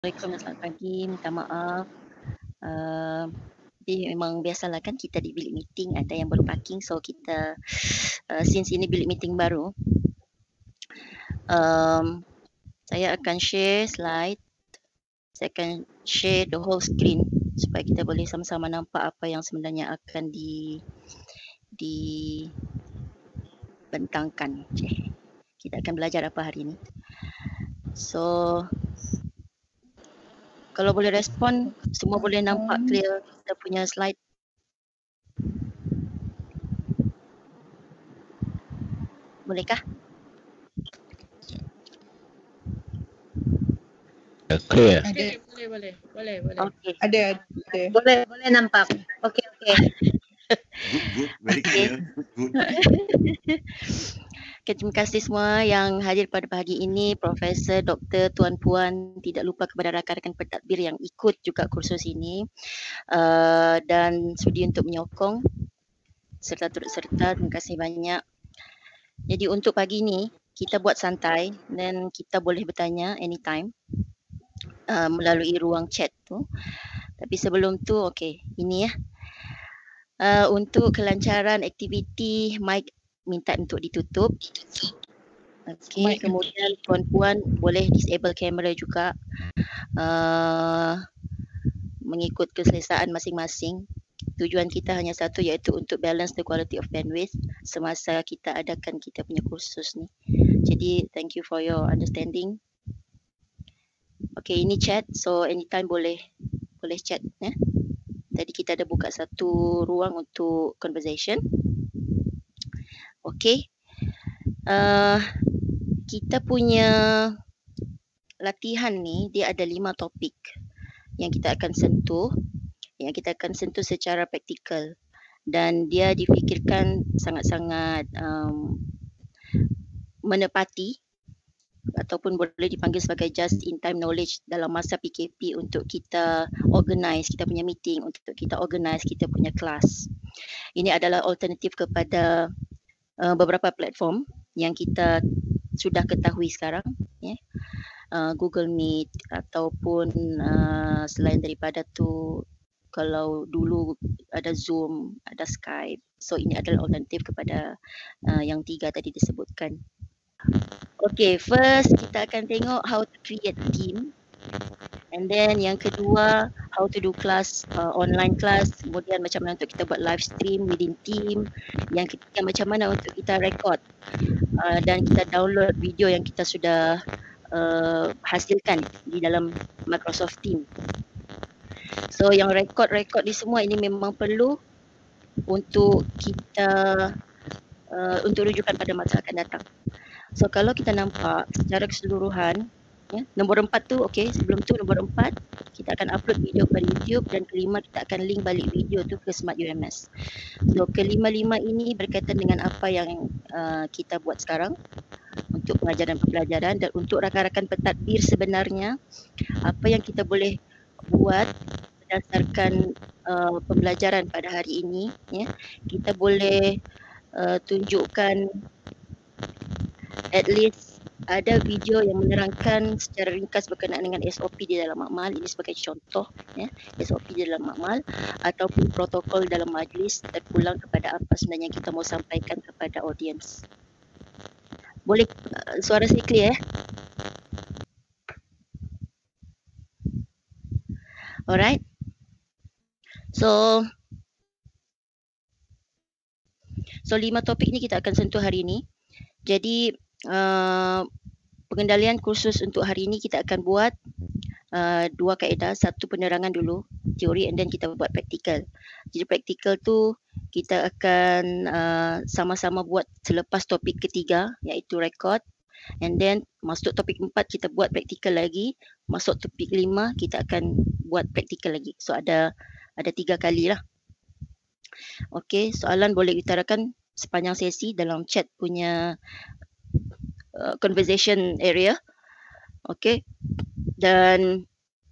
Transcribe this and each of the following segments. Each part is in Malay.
Assalamualaikum, selamat pagi. Minta maaf. Jadi memang biasalah kan kita di bilik meeting ada yang baru parking, so kita since ini bilik meeting baru, saya akan share slide. Saya akan share the whole screen supaya kita boleh sama-sama nampak apa yang sebenarnya akan dibentangkan. Kita akan belajar apa hari ini. So kalau boleh respon, semua boleh nampak clear kita punya slide. Bolehkah? Clear. Boleh. Okey. Ada. Boleh nampak. Okey. Good, very clear. Good. Okay, terima kasih semua yang hadir pada pagi ini, Profesor, Doktor, Tuan-Puan, tidak lupa kepada rakan-rakan pentadbir yang ikut juga kursus ini dan sudi untuk menyokong serta turut serta. Terima kasih banyak. Jadi untuk pagi ini kita buat santai dan kita boleh bertanya anytime melalui ruang chat tu. Tapi sebelum tu, okey, ini ya. Untuk kelancaran aktiviti, mic minta untuk ditutup. Okey, kemudian puan-puan boleh disable kamera juga mengikut keselesaan masing-masing. Tujuan kita hanya satu, iaitu untuk balance the quality of bandwidth semasa kita adakan kita punya kursus ni. Jadi thank you for your understanding. Okey, ini chat, so anytime boleh chat ya. Tadi kita ada buka satu ruang untuk conversation. Okey. Kita punya latihan ni dia ada 5 topik yang kita akan sentuh, secara praktikal dan dia difikirkan sangat-sangat menepati ataupun boleh dipanggil sebagai just in time knowledge dalam masa PKP untuk kita organize kita punya meeting, untuk kita organize kita punya kelas. Ini adalah alternatif kepada beberapa platform yang kita sudah ketahui sekarang ya. Google Meet ataupun selain daripada tu kalau dulu ada Zoom, ada Skype. So ini adalah alternatif kepada yang 3 tadi disebutkan. Okay, first kita akan tengok how to create team. And then yang kedua, how to do class, online class. Kemudian macam mana untuk kita buat live stream within team. Yang ketiga, macam mana untuk kita record dan kita download video yang kita sudah hasilkan di dalam Microsoft Team. So yang record ni semua ini memang perlu untuk kita untuk rujukan pada masa akan datang. So kalau kita nampak secara keseluruhan ya, nombor 4 tu okey, sebelum tu nombor 4 kita akan upload video pada YouTube dan kelima kita akan link balik video tu ke Smart UMS. So kelima-lima ini berkaitan dengan apa yang kita buat sekarang untuk pengajaran pembelajaran dan untuk rakan-rakan pentadbir sebenarnya apa yang kita boleh buat berdasarkan pembelajaran pada hari ini ya. Kita boleh tunjukkan at least ada video yang menerangkan secara ringkas berkenaan dengan SOP di dalam makmal. Ini sebagai contoh ya, SOP di dalam makmal ataupun protokol dalam majlis terpulang kepada apa sebenarnya kita mau sampaikan kepada audiens. Boleh suara saya clear ya? Alright. So 5 topik ni kita akan sentuh hari ini. Jadi pengendalian kursus untuk hari ini kita akan buat 2 kaedah, satu penerangan dulu, teori, and then kita buat praktikal. Jadi praktikal tu kita akan sama-sama buat selepas topik ketiga iaitu record, and then masuk topik 4 kita buat praktikal lagi, masuk topik 5 kita akan buat praktikal lagi. So ada 3 kali lah. Okey, soalan boleh diutarakan sepanjang sesi dalam chat punya conversation area. Okey. Dan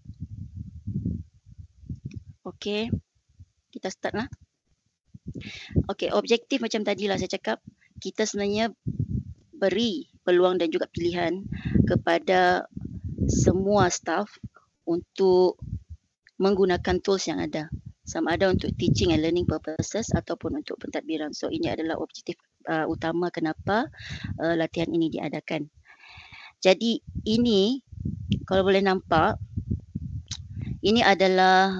okey, kita start lah. Okey, objektif macam tadilah saya cakap, kita sebenarnya beri peluang dan juga pilihan kepada semua staff untuk menggunakan tools yang ada. Sama ada untuk teaching and learning purposes ataupun untuk pentadbiran. So ini adalah objektif utama kenapa latihan ini diadakan. Jadi ini kalau boleh nampak, ini adalah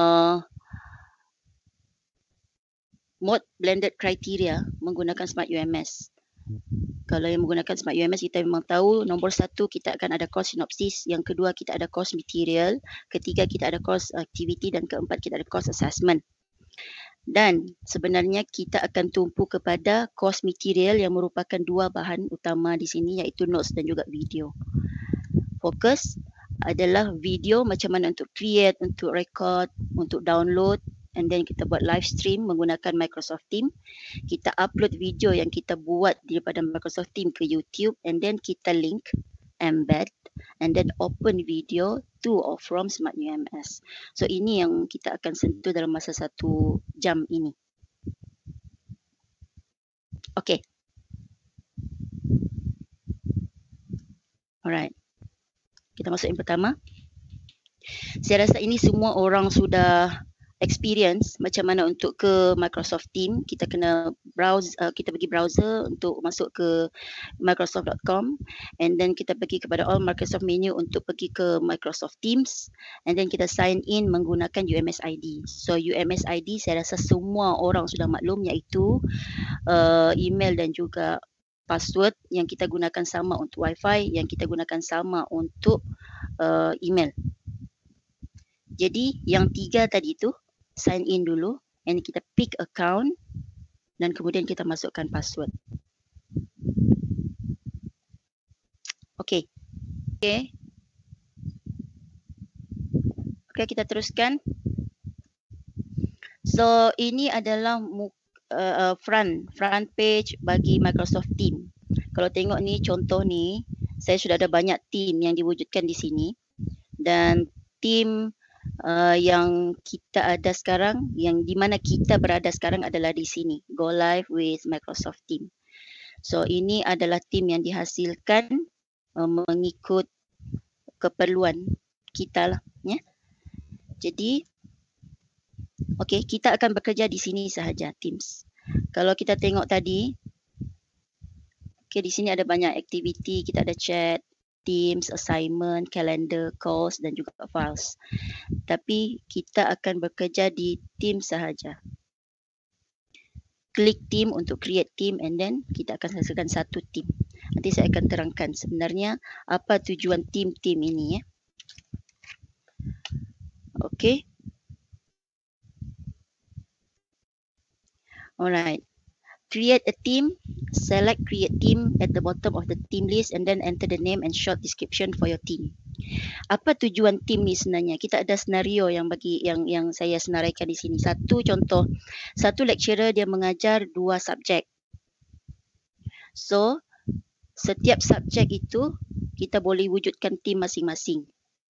mode blended criteria menggunakan Smart UMS. Kalau yang menggunakan Smart UMS, kita memang tahu nombor 1 kita akan ada course synopsis, yang kedua kita ada course material, ketiga kita ada course activity dan keempat kita ada course assessment. Dan sebenarnya kita akan tumpu kepada course material yang merupakan 2 bahan utama di sini, iaitu notes dan juga video. Fokus adalah video, macam mana untuk create, untuk record, untuk download, and then kita buat live stream menggunakan Microsoft Teams. Kita upload video yang kita buat daripada Microsoft Teams ke YouTube, and then kita link, embed, and then open video to or from Smart UMS. So ini yang kita akan sentuh dalam masa 1 jam ini. Okay. Alright. Kita masuk yang pertama. Saya rasa ini semua orang sudah experience macam mana untuk ke Microsoft Teams. Kita kena browse, kita pergi browser untuk masuk ke microsoft.com, and then kita pergi kepada all Microsoft menu untuk pergi ke Microsoft Teams, and then kita sign in menggunakan UMS ID. So UMS ID saya rasa semua orang sudah maklum, iaitu email dan juga password yang kita gunakan sama untuk Wi-Fi, yang kita gunakan sama untuk email. Jadi yang 3 tadi tu sign in dulu, and kita pick account dan kemudian kita masukkan password. Okay. Okay, kita teruskan. So ini adalah front page bagi Microsoft Teams. Kalau tengok ni contoh ni, saya sudah ada banyak team yang diwujudkan di sini, dan team yang kita ada sekarang, yang di mana kita berada sekarang adalah di sini, Go Live with Microsoft Teams. So ini adalah team yang dihasilkan mengikut keperluan kita lah, ya. Jadi okey, kita akan bekerja di sini sahaja, Teams. Kalau kita tengok tadi, okey, di sini ada banyak aktiviti, kita ada chat, Teams, assignment, calendar, calls dan juga files. Tapi kita akan bekerja di Teams sahaja. Klik team untuk create team, and then kita akan hasilkan satu team. Nanti saya akan terangkan sebenarnya apa tujuan team-team ini, ya. Okey. Alright. Create a team, select create team at the bottom of the team list, and then enter the name and short description for your team. Apa tujuan team ni sebenarnya? Kita ada senario yang saya senaraikan di sini. Satu contoh, satu lecturer dia mengajar 2 subjek. So setiap subjek itu kita boleh wujudkan team masing-masing.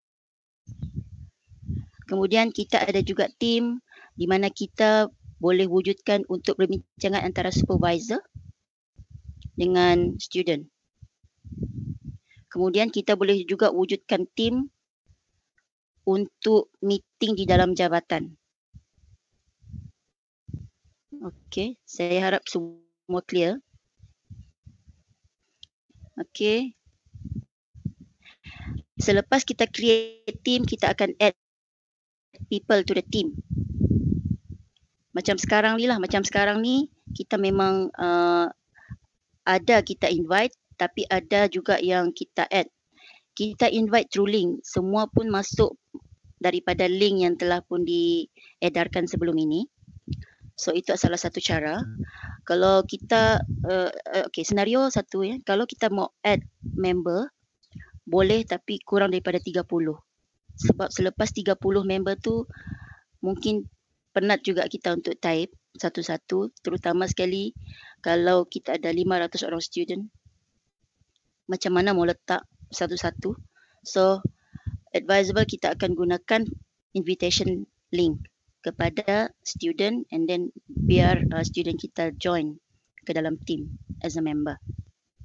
Kemudian kita ada juga team di mana kita boleh wujudkan untuk perbincangan antara supervisor dengan student. Kemudian kita boleh juga wujudkan team untuk meeting di dalam jabatan. Okey, saya harap semua clear. Okey. Selepas kita create team, kita akan add people to the team. Macam sekarang ni kita memang ada kita invite, tapi ada juga yang kita add. Kita invite through link, semua pun masuk daripada link yang telah pun diedarkan sebelum ini. So itu salah satu cara. Kalau kita okey, senario satu, ya. Kalau kita mau add member boleh, tapi kurang daripada 30. Sebab selepas 30 member tu mungkin penat juga kita untuk type satu-satu, terutama sekali kalau kita ada 500 orang student. Macam mana mau letak satu-satu? So advisable kita akan gunakan invitation link kepada student, and then biar student kita join ke dalam team as a member.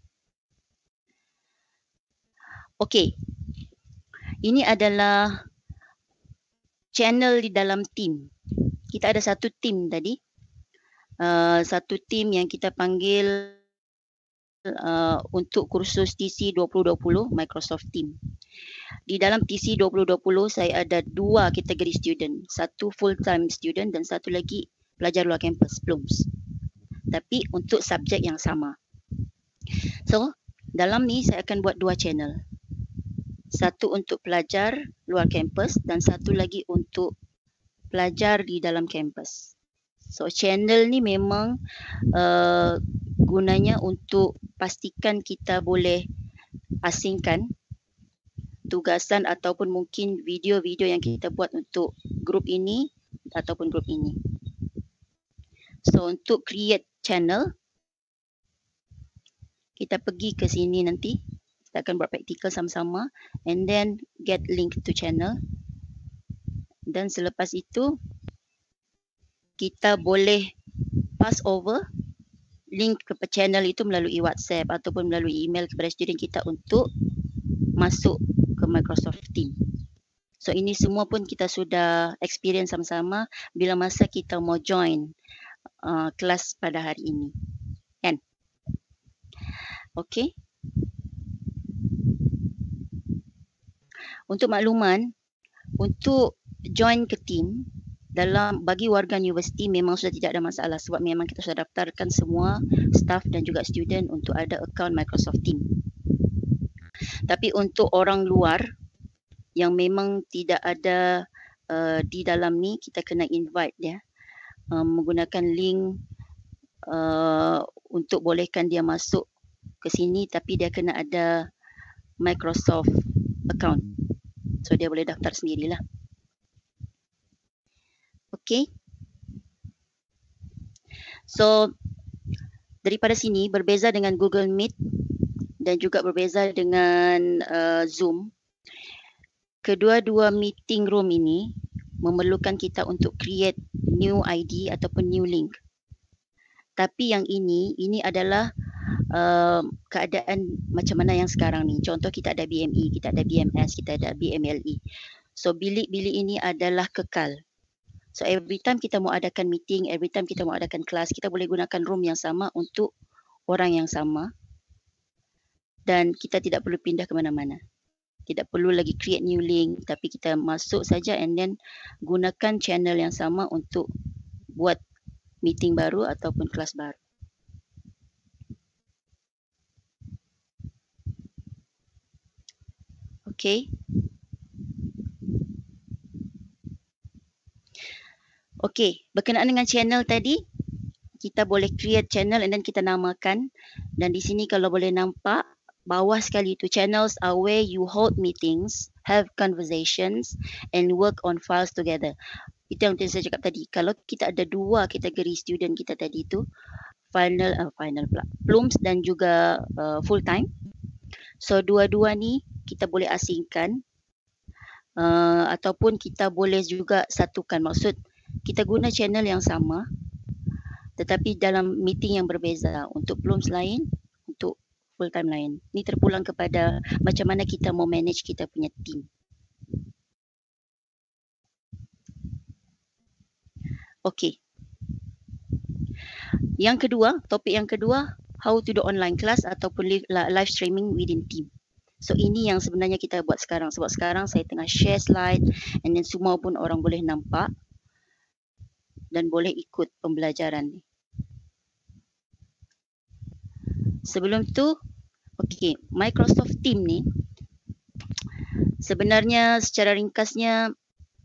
Okey. Ini adalah channel di dalam team. Kita ada satu team tadi. Satu team yang kita panggil untuk kursus TC 2020 Microsoft Team. Di dalam TC 2020 saya ada 2 kategori student. Satu full time student dan satu lagi pelajar luar kampus, PLUMS. Tapi untuk subjek yang sama. So, dalam ni saya akan buat 2 channel. Satu untuk pelajar luar kampus dan satu lagi untuk pelajar di dalam kampus. So, channel ni memang gunanya untuk pastikan kita boleh asingkan tugasan ataupun mungkin video-video yang kita buat untuk grup ini ataupun grup ini. So, untuk create channel, kita pergi ke sini nanti. Kita akan buat praktikal sama-sama and then get link to channel. Dan selepas itu, kita boleh pass over link ke channel itu melalui WhatsApp ataupun melalui email kepada student kita untuk masuk ke Microsoft Team. So ini semua pun kita sudah experience sama-sama bila masa kita mau join kelas pada hari ini. Kan? Okey. Untuk makluman, untuk join ke team dalam bagi warga universiti memang sudah tidak ada masalah sebab memang kita sudah daftarkan semua staff dan juga student untuk ada account Microsoft Team. Tapi untuk orang luar yang memang tidak ada di dalam ni, kita kena invite dia menggunakan link untuk bolehkan dia masuk ke sini, tapi dia kena ada Microsoft account. So dia boleh daftar sendirilah. Okay. So daripada sini berbeza dengan Google Meet dan juga berbeza dengan Zoom. Kedua-dua meeting room ini memerlukan kita untuk create new ID ataupun new link. Tapi yang ini adalah keadaan macam mana yang sekarang ni. Contoh kita ada BME, kita ada BMS, kita ada BMLE. So bilik-bilik ini adalah kekal. So every time kita mau adakan meeting, every time kita mau adakan kelas, kita boleh gunakan room yang sama untuk orang yang sama. Dan kita tidak perlu pindah ke mana-mana. Tidak perlu lagi create new link, tapi kita masuk saja and then gunakan channel yang sama untuk buat meeting baru ataupun kelas baru. Okay. Okay, berkenaan dengan channel tadi, kita boleh create channel and then kita namakan. Dan di sini kalau boleh nampak, bawah sekali itu channels are where you hold meetings, have conversations and work on files together. Itu yang saya cakap tadi. Kalau kita ada 2 kategori student kita tadi itu, final pula, PLUMS dan juga full time. So dua-dua ni kita boleh asingkan ataupun kita boleh juga satukan. Maksud kita guna channel yang sama tetapi dalam meeting yang berbeza. Untuk PLUMS lain, untuk full time lain. Ini terpulang kepada macam mana kita mau manage kita punya team. Okey. Yang kedua, topik yang kedua, how to do online class ataupun live streaming within team. So ini yang sebenarnya kita buat sekarang. Sebab sekarang saya tengah share slide and then semua pun orang boleh nampak dan boleh ikut pembelajaran ni. Sebelum tu, okey, Microsoft Team ni sebenarnya secara ringkasnya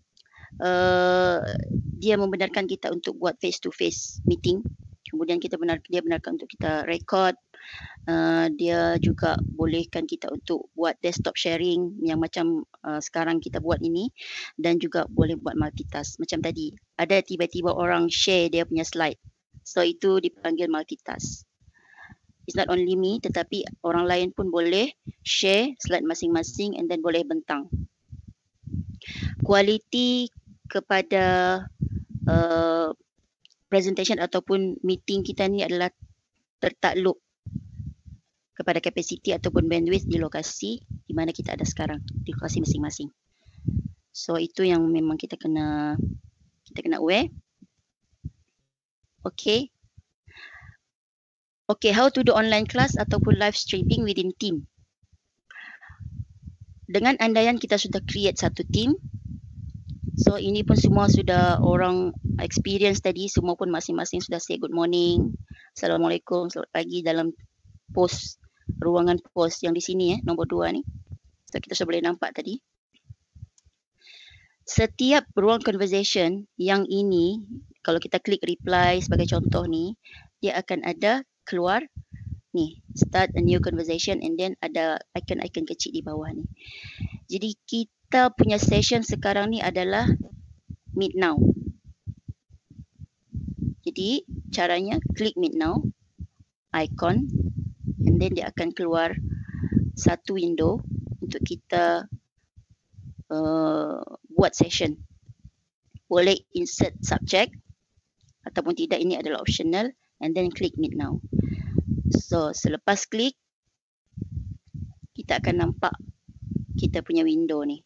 dia membenarkan kita untuk buat face to face meeting. Kemudian dia benarkan untuk kita record. Dia juga bolehkan kita untuk buat desktop sharing yang macam sekarang kita buat ini dan juga boleh buat multitask. Macam tadi, ada tiba-tiba orang share dia punya slide. So itu dipanggil multitask. It's not only me tetapi orang lain pun boleh share slide masing-masing and then boleh bentang. Kualiti kepada presentation ataupun meeting kita ni adalah tertakluk kepada kapasiti ataupun bandwidth di lokasi di mana kita ada sekarang, di lokasi masing-masing. So itu yang memang kita kena aware. Okay. Okay, how to do online class ataupun live streaming within team. Dengan andaian kita sudah create satu team, so ini pun semua sudah orang experience tadi, semua pun masing-masing sudah say good morning, Assalamualaikum, selamat pagi dalam post, ruangan post yang di sini nombor 2 ni. So kita sudah boleh nampak tadi. Setiap ruang conversation yang ini, kalau kita klik reply sebagai contoh ni, dia akan ada keluar ni, start a new conversation, and then ada icon-icon kecil di bawah ni. Jadi kita punya session sekarang ni adalah meet now. Jadi caranya klik meet now, icon, and then dia akan keluar satu window untuk kita buat session. Boleh insert subject ataupun tidak, ini adalah optional, and then klik meet now. So selepas klik, kita akan nampak kita punya window ni.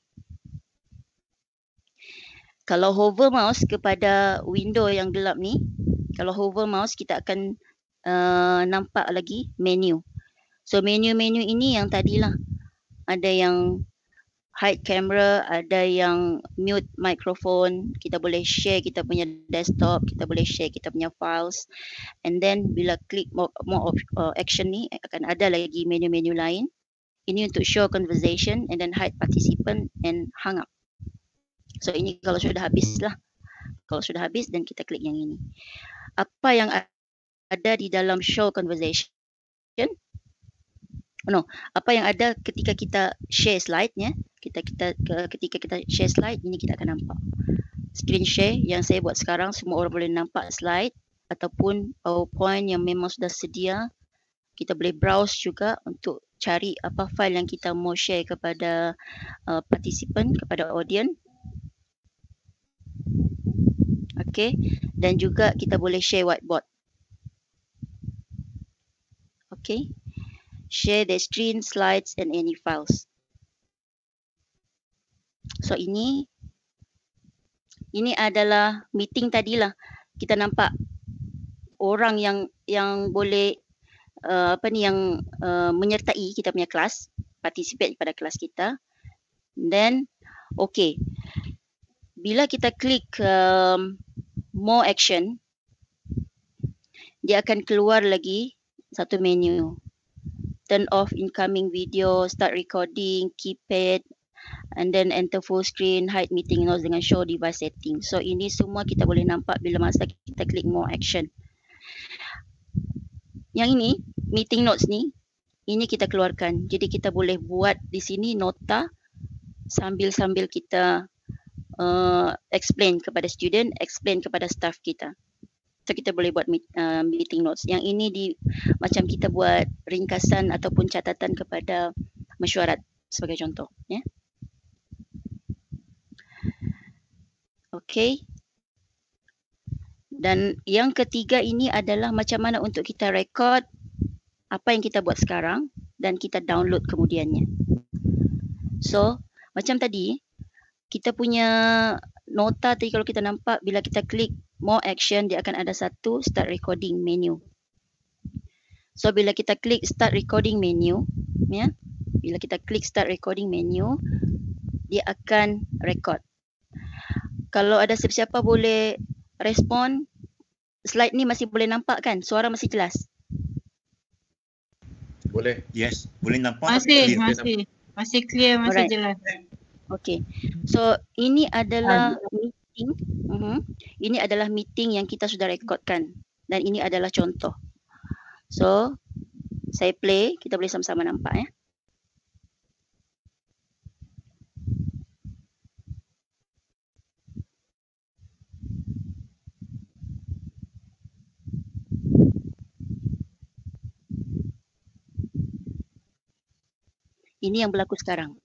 Kalau hover mouse kepada window yang gelap ni, kalau hover mouse kita akan nampak lagi menu. So menu-menu ini yang tadilah, ada yang hide camera, ada yang mute microphone, kita boleh share kita punya desktop, kita boleh share kita punya files, and then bila klik more action ni akan ada lagi menu-menu lain. Ini untuk show conversation, and then hide participant and hang up. So ini kalau sudah habis lah. Kalau sudah habis, dan kita klik yang ini. Apa yang ada di dalam show conversation? Apa yang ada ketika kita share slide-nya? Ketika kita share slide, ini kita akan nampak. Screen share yang saya buat sekarang, semua orang boleh nampak slide ataupun PowerPoint yang memang sudah sedia. Kita boleh browse juga untuk cari apa file yang kita mau share kepada participant, kepada audience. Okay, dan juga kita boleh share whiteboard. Okay, share the screen, slides and any files. So ini adalah meeting tadilah. Kita nampak orang yang boleh menyertai kita punya kelas, participate pada kelas kita. Then okay, bila kita klik more action, dia akan keluar lagi satu menu. Turn off incoming video, start recording, keypad, and then enter full screen, hide meeting notes dengan show device setting. So ini semua kita boleh nampak bila masa kita klik more action. Yang ini, meeting notes ni, ini kita keluarkan. Jadi kita boleh buat di sini nota sambil kita explain kepada student, explain kepada staff kita. So kita boleh buat meeting notes. Yang ini macam kita buat ringkasan ataupun catatan kepada mesyuarat sebagai contoh. Ya. Okay. Dan yang ketiga ini adalah macam mana untuk kita record apa yang kita buat sekarang dan kita download kemudiannya. So, macam tadi, kita punya nota tadi kalau kita nampak bila kita klik more action, dia akan ada satu start recording menu. So, bila kita klik start recording menu, ya, bila kita klik start recording menu, dia akan record. Kalau ada siapa-siapa boleh respon, slide ni masih boleh nampak kan? Suara masih jelas? Boleh. Yes, boleh nampak. Masih clear, masih jelas. Okay. So ini adalah meeting. Ini adalah meeting yang kita sudah rekodkan dan ini adalah contoh. So saya play, kita boleh sama-sama nampak ya. Ini yang berlaku sekarang.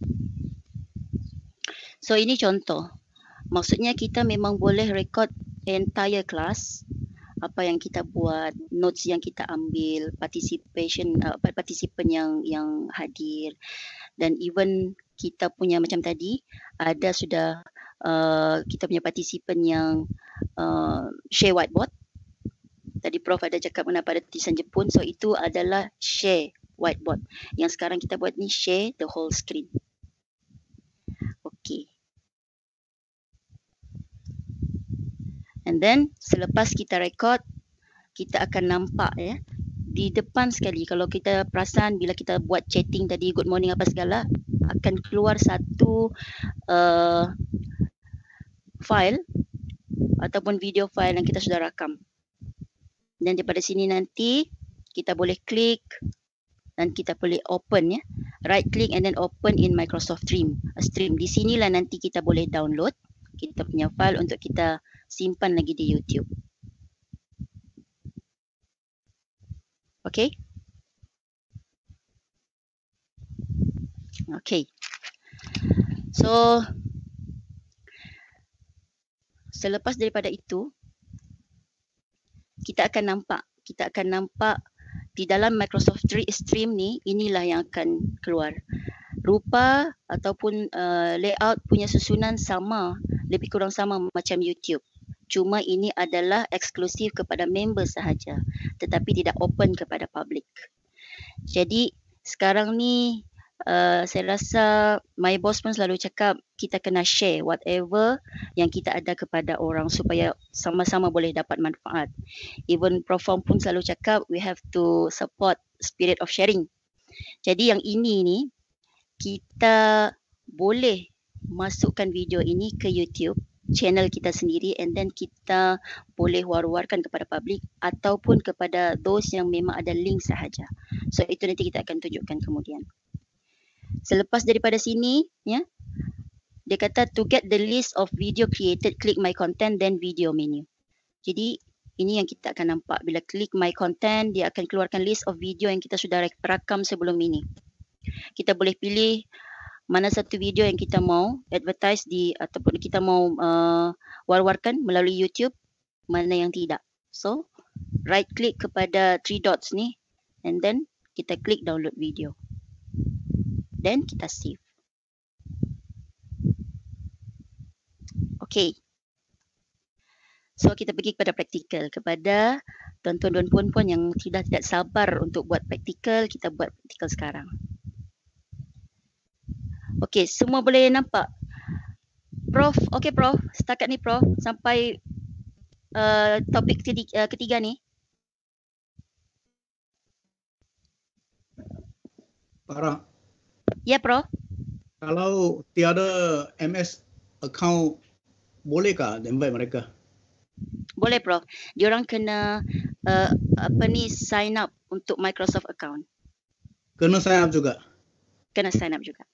So ini contoh. Maksudnya kita memang boleh record entire class, apa yang kita buat, notes yang kita ambil, participan yang hadir, dan even kita punya macam tadi ada sudah kita punya partisipan yang share whiteboard. Tadi Prof ada cakap kenapa ada tulisan Jepun, so itu adalah share whiteboard. Yang sekarang kita buat ni share the whole screen. Okay. And then selepas kita record, kita akan nampak ya di depan sekali. Kalau kita perasan bila kita buat chatting tadi, good morning apa segala, akan keluar satu file ataupun video file yang kita sudah rakam. Dan daripada sini nanti kita boleh klik dan kita boleh open ya. Right click and then open in Microsoft Stream. Di sinilah nanti kita boleh download kita punya file untuk kita simpan lagi di YouTube. Okay? Okay. So, selepas daripada itu, kita akan nampak di dalam Microsoft Stream ni, inilah yang akan keluar. Rupa ataupun layout punya susunan sama, lebih kurang sama macam YouTube. Cuma ini adalah eksklusif kepada member sahaja, tetapi tidak open kepada public. Jadi sekarang ni saya rasa my boss pun selalu cakap kita kena share whatever yang kita ada kepada orang supaya sama-sama boleh dapat manfaat. Even Prof Fong pun selalu cakap we have to support spirit of sharing. Jadi yang ini ni kita boleh masukkan video ini ke YouTube channel kita sendiri, and then kita boleh war-warkan kepada public ataupun kepada those yang memang ada link sahaja. So itu nanti kita akan tunjukkan kemudian. Selepas daripada sini ya, dia kata to get the list of video created, click my content then video menu. Jadi ini yang kita akan nampak bila klik my content, dia akan keluarkan list of video yang kita sudah rakam sebelum ini. Kita boleh pilih mana satu video yang kita mau advertise di ataupun kita mau war-warkan melalui YouTube, mana yang tidak. So right click kepada three dots ni and then kita klik download video. Then kita save. Okay. So kita pergi kepada praktikal, kepada tuan-tuan dan puan-puan yang tidak sabar untuk buat praktikal, kita buat praktikal sekarang. Okey, semua boleh nampak? Prof, okey Prof, setakat ni Prof, sampai topik ketiga ni. Farah, Ya Prof. kalau tiada MS account, bolehkah invite mereka? Boleh Prof. Diorang kena sign up untuk Microsoft account. Kena sign up juga? Kena sign up juga.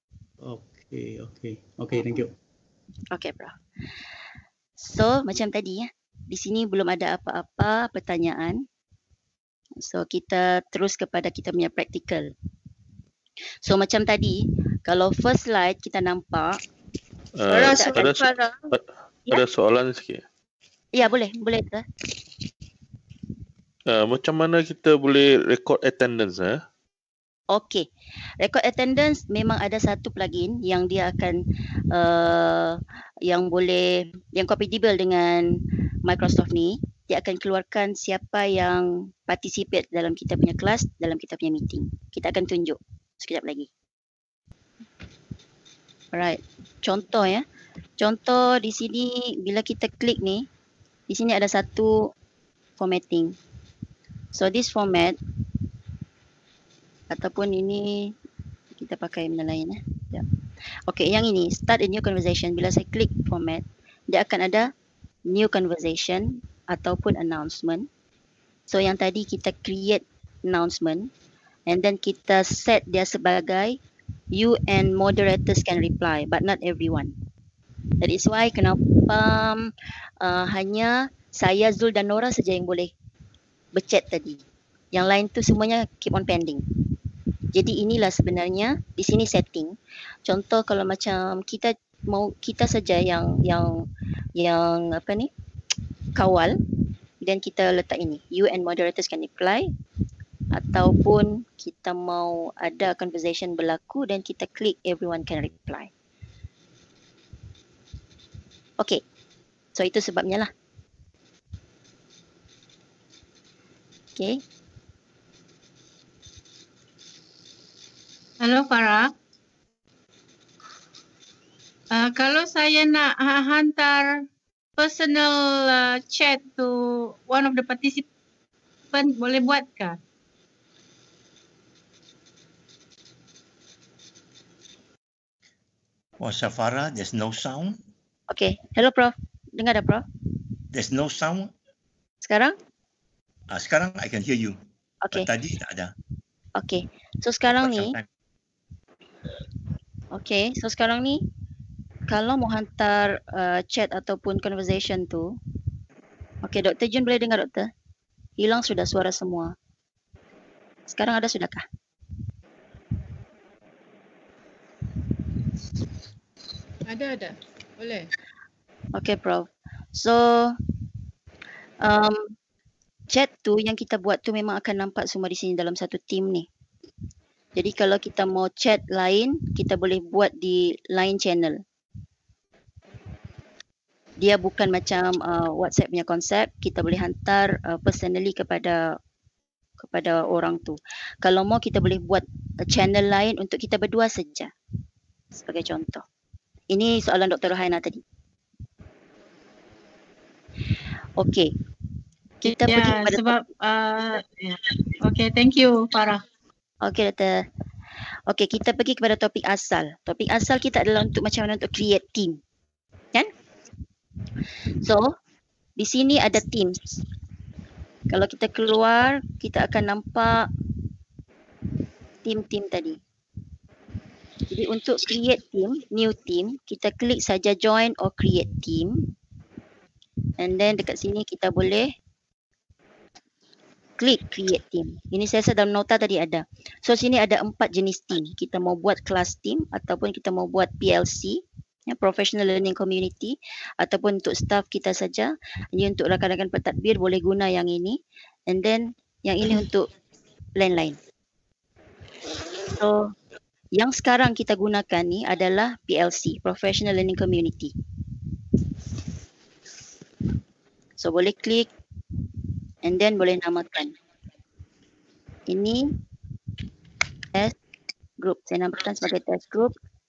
Okay, thank you. Okay Prof. So macam tadi ya, di sini belum ada apa-apa pertanyaan. So kita terus kepada kita punya praktikal. So macam tadi, kalau first slide kita nampak ada soalan sikit. Ya boleh tu. Macam mana kita boleh record attendance? Okey, record attendance memang ada satu plugin yang dia akan yang compatible dengan Microsoft ni. Dia akan keluarkan siapa yang participate dalam kita punya kelas, dalam kita punya meeting. Kita akan tunjuk sekejap lagi. Alright, contoh ya. Contoh di sini bila kita klik ni, di sini ada satu formatting. So this format ataupun ini kita pakai benda lain ya. Okey, yang ini start a new conversation. Bila saya klik format, dia akan ada new conversation ataupun announcement. So yang tadi kita create announcement and then kita set dia sebagai you and moderators can reply but not everyone. That is why kenapa hanya saya, Zul dan Nora saja yang boleh berchat tadi. Yang lain tu semuanya keep on pending. Jadi inilah sebenarnya di sini setting. Contoh kalau macam kita saja yang apa ni, kawal, dan kita letak ini, you and moderators can reply, ataupun kita mau ada conversation berlaku dan kita klik everyone can reply. Okay, so itu sebabnya lah. Okay. Halo Farah. Kalau saya nak hantar personal chat to one of the participant, boleh buat kah? For Safara, there's no sound. Okay, hello Prof. Dengar dah Prof? There's no sound. Sekarang? Sekarang I can hear you. Okay. But tadi tak ada. Okay, so sekarang But ni, sometimes- okay, so sekarang ni kalau mau hantar chat ataupun conversation tu, okay, Dr. Jun boleh dengar Doktor? Hilang sudah suara semua. Sekarang ada sudahkah? Ada. Boleh. Okay, Prof. So, chat tu yang kita buat tu memang akan nampak semua di sini dalam satu team ni. Jadi kalau kita mau chat lain, kita boleh buat di lain channel. Dia bukan macam WhatsApp punya konsep, kita boleh hantar personally kepada orang tu. Kalau mau kita boleh buat channel lain untuk kita berdua saja. Sebagai contoh. Ini soalan Dr. Rohaina tadi. Okey. Kita pergi kepada sebab okay, thank you Farah. Okey Doktor. Okey, kita pergi kepada topik asal. Topik asal kita adalah untuk macam mana untuk create team. Kan? So, di sini ada teams. Kalau kita keluar, kita akan nampak team-team tadi. Jadi untuk create team, new team, kita klik saja join or create team. And then dekat sini kita boleh klik create team. Ini saya rasa dalam nota tadi ada. So sini ada 4 jenis team. Kita mau buat class team ataupun kita mau buat PLC, ya, Professional Learning Community, ataupun untuk staff kita saja. Ini untuk rakan-rakan pentadbir boleh guna yang ini. And then yang ini untuk lain-lain. So yang sekarang kita gunakan ni adalah PLC, Professional Learning Community. So boleh klik and then boleh namakan. Ini test group. Saya namakan sebagai test group.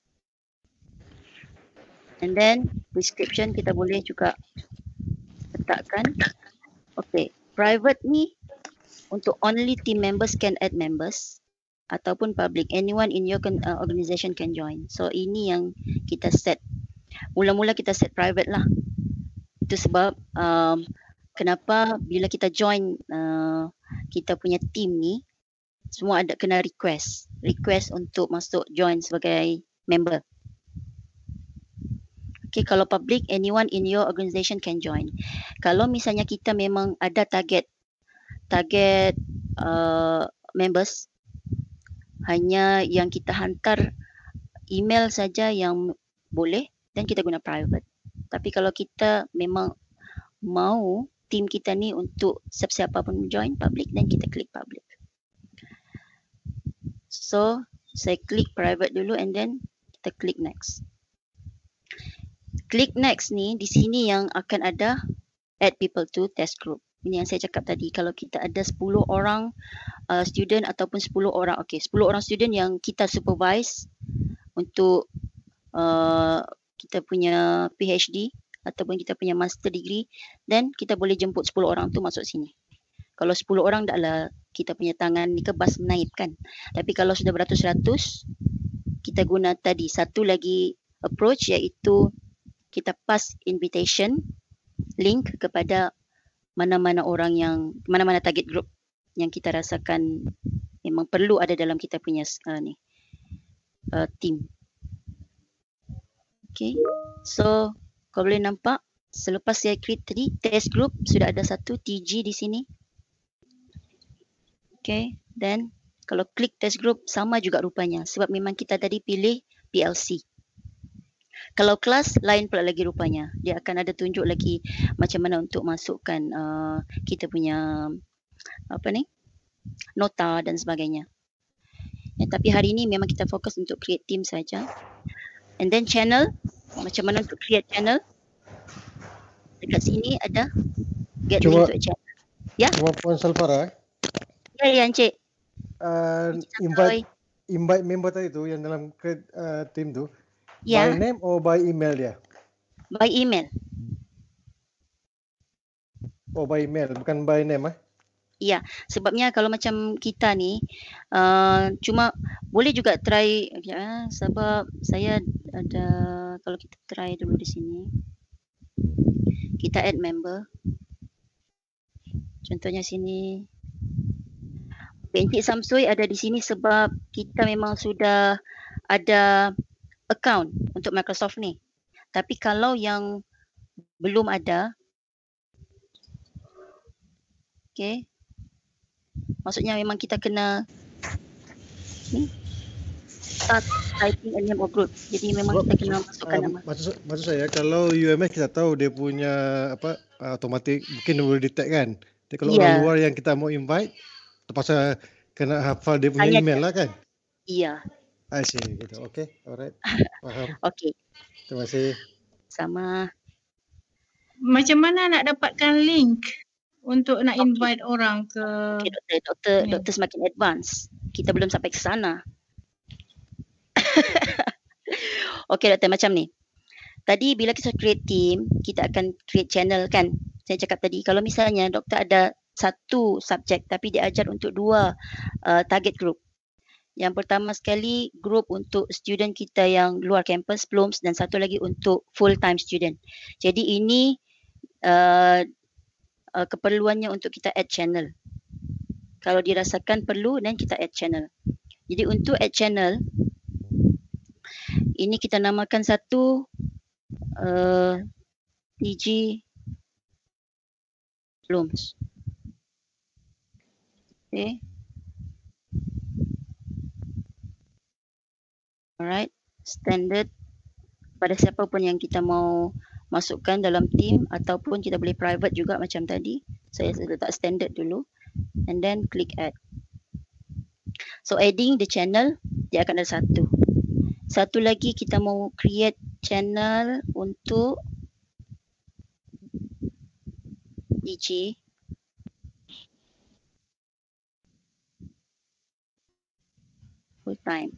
And then description kita boleh juga letakkan. Okay, private ni untuk only team members can add members, ataupun public, anyone in your organisation can join. So ini yang kita set. Mula-mula kita set private lah. Itu sebab kenapa bila kita join kita punya team ni, semua ada kena request untuk masuk join sebagai member. Okay, kalau public, anyone in your organisation can join. Kalau misalnya kita memang ada target members, hanya yang kita hantar email saja yang boleh, dan kita guna private. Tapi kalau kita memang mau team kita ni untuk siapa-siapa pun join public, dan kita klik public. So saya klik private dulu and then kita klik next. Klik next ni, di sini yang akan ada add people to test group. Ini yang saya cakap tadi, kalau kita ada 10 orang student ataupun 10 orang, okay, 10 orang student yang kita supervise untuk kita punya PhD ataupun kita punya master degree, then kita boleh jemput 10 orang tu masuk sini. Kalau 10 orang taklah kita punya tangan ni kebas menaip kan. Tapi kalau sudah beratus-ratus, kita guna tadi satu lagi approach, iaitu kita pass invitation link kepada mana-mana orang yang, mana-mana target group yang kita rasakan memang perlu ada dalam kita punya team. Okay, so kau boleh nampak selepas saya create tadi test group, sudah ada satu TG di sini. Okay, then Kalau klik test group sama juga rupanya sebab memang kita tadi pilih PLC. Kalau kelas lain pula lagi rupanya. Dia akan ada tunjuk lagi macam mana untuk masukkan kita punya nota dan sebagainya. Ya, tapi hari ini memang kita fokus untuk create team saja. And then channel, macam mana untuk create channel. Dekat sini ada get link to a channel. Ya. Cuma Puan Salfara, Ya Encik. invite member tadi tu yang dalam team tu, Ya. by name or by email dia? By email. Oh, by email, bukan by name Ya, sebabnya kalau macam kita ni cuma boleh juga try sebab saya ada, kalau kita try dulu di sini. Kita add member. Contohnya sini. Encik Samsui ada di sini sebab kita memang sudah ada account untuk Microsoft ni. Tapi kalau yang belum ada, okay, maksudnya memang kita kena ni start typing a name of group. Jadi memang kita kena masukkan nama. Maksud saya, kalau UMS kita tahu dia punya automatik mungkin boleh detect kan. Tapi kalau orang luar yang kita mau invite, terpaksa kena hafal dia punya email lah kan? Iya. I see, gitu. Okay, alright. Faham. Okay. Terima kasih. Sama. Macam mana nak dapatkan link untuk nak invite orang ke? Okay, doktor semakin advance. Kita belum sampai ke sana. Okay doktor, macam ni. Tadi bila kita create team, kita akan create channel kan? Saya cakap tadi, kalau misalnya doktor ada satu subjek tapi dia ajar untuk dua target group. Yang pertama sekali group untuk student kita yang luar kampus, PLOMS, dan satu lagi untuk full time student. Jadi ini keperluannya untuk kita add channel. Kalau dirasakan perlu, dan kita add channel. Jadi untuk add channel, ini kita namakan satu TG PLOMS. Okay. Alright, standard pada siapa pun yang kita mau masukkan dalam team ataupun kita boleh private juga macam tadi. Saya letak standard dulu and then click add. So adding the channel, dia akan ada satu. Satu lagi kita mau create channel untuk DJ. Full time.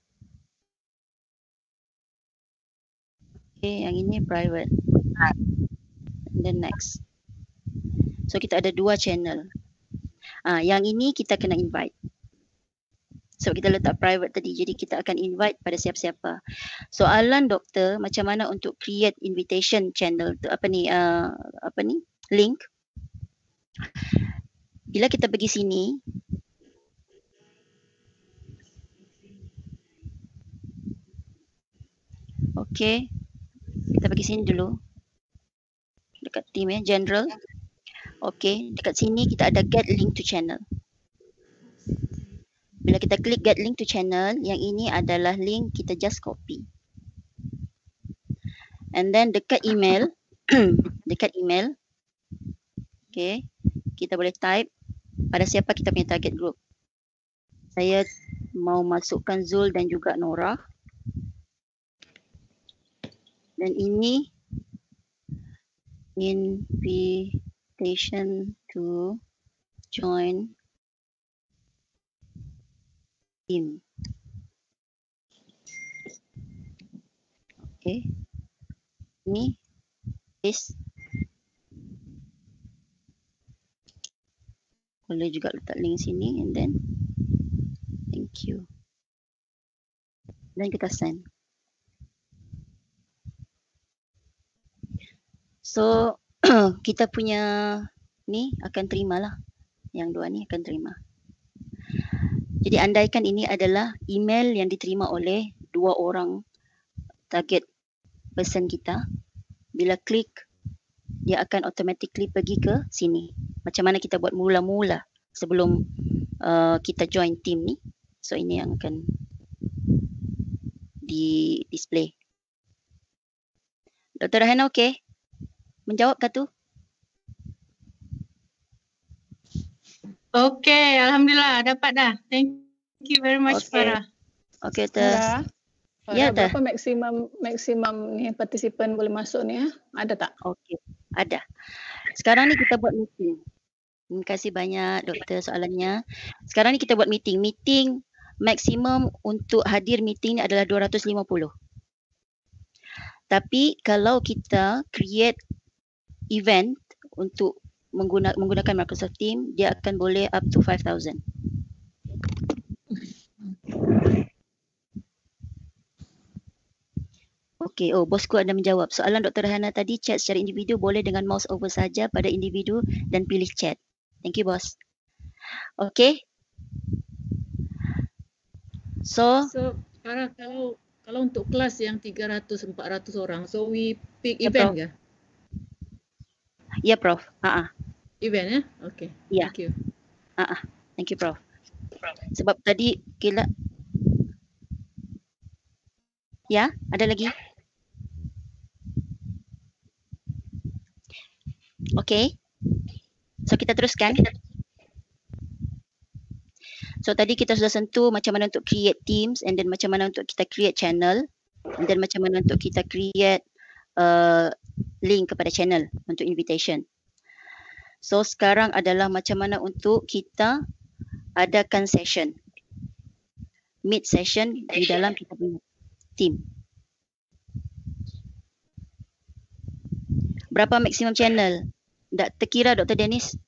Okay, yang ini private. And then next. So kita ada dua channel. Yang ini kita kena invite. So kita letak private tadi. Jadi kita akan invite pada siapa-siapa. Soalan doktor, macam mana untuk create invitation channel tu, link. Bila kita pergi sini, okay, kita pergi sini dulu. Dekat team general. Okay, dekat sini kita ada get link to channel. Bila kita klik get link to channel, yang ini adalah link, kita just copy. And then dekat email, okay, kita boleh type pada siapa kita punya target group. Saya mau masukkan Zul dan juga Nora. Dan ini invitation to join team. Okay. Ini is boleh juga letak link sini and then thank you. Dan kita send. So kita punya ni akan terimalah. Yang dua ni akan terima. Jadi andaikan ini adalah email yang diterima oleh dua orang target person kita. Bila klik, dia akan automatically pergi ke sini. Macam mana kita buat mula-mula sebelum kita join team ni. So ini yang akan di display. Dr. Rahana okey? Menjawab ke tu? Okay, Alhamdulillah dapat dah. Thank you very much, Okay. Farah. Okey, Dr. Farah, Ya, Farah, dah. berapa maksimum ni partisipan boleh masuk ni ya? Ada tak? Okey, ada. Sekarang ni kita buat meeting. Terima kasih banyak doktor soalannya. Sekarang ni kita buat meeting. Meeting maksimum untuk hadir meeting ni adalah 250. Tapi kalau kita create event untuk menggunakan Microsoft Teams, dia akan boleh up to 5,000. Okey, bosku ada menjawab. Soalan Dr. Rahana tadi, chat secara individu boleh dengan mouse over saja pada individu dan pilih chat. Thank you, bos. Okey. So, Farah, kalau untuk kelas yang 300-400 orang, so we pick Ya, event Prof. ke? ya Prof. Event ya? Okay. Ya. Thank you. Thank you, Prof. Sebab tadi kira. Ya, ada lagi? Okey. So kita teruskan. So tadi kita sudah sentuh macam mana untuk create teams, and then macam mana untuk kita create channel, and then macam mana untuk kita create link kepada channel untuk invitation. So sekarang adalah macam mana untuk kita adakan session. Meet session di dalam kita punya team. Berapa maksimum channel? Tak terkira Dr. Dennis.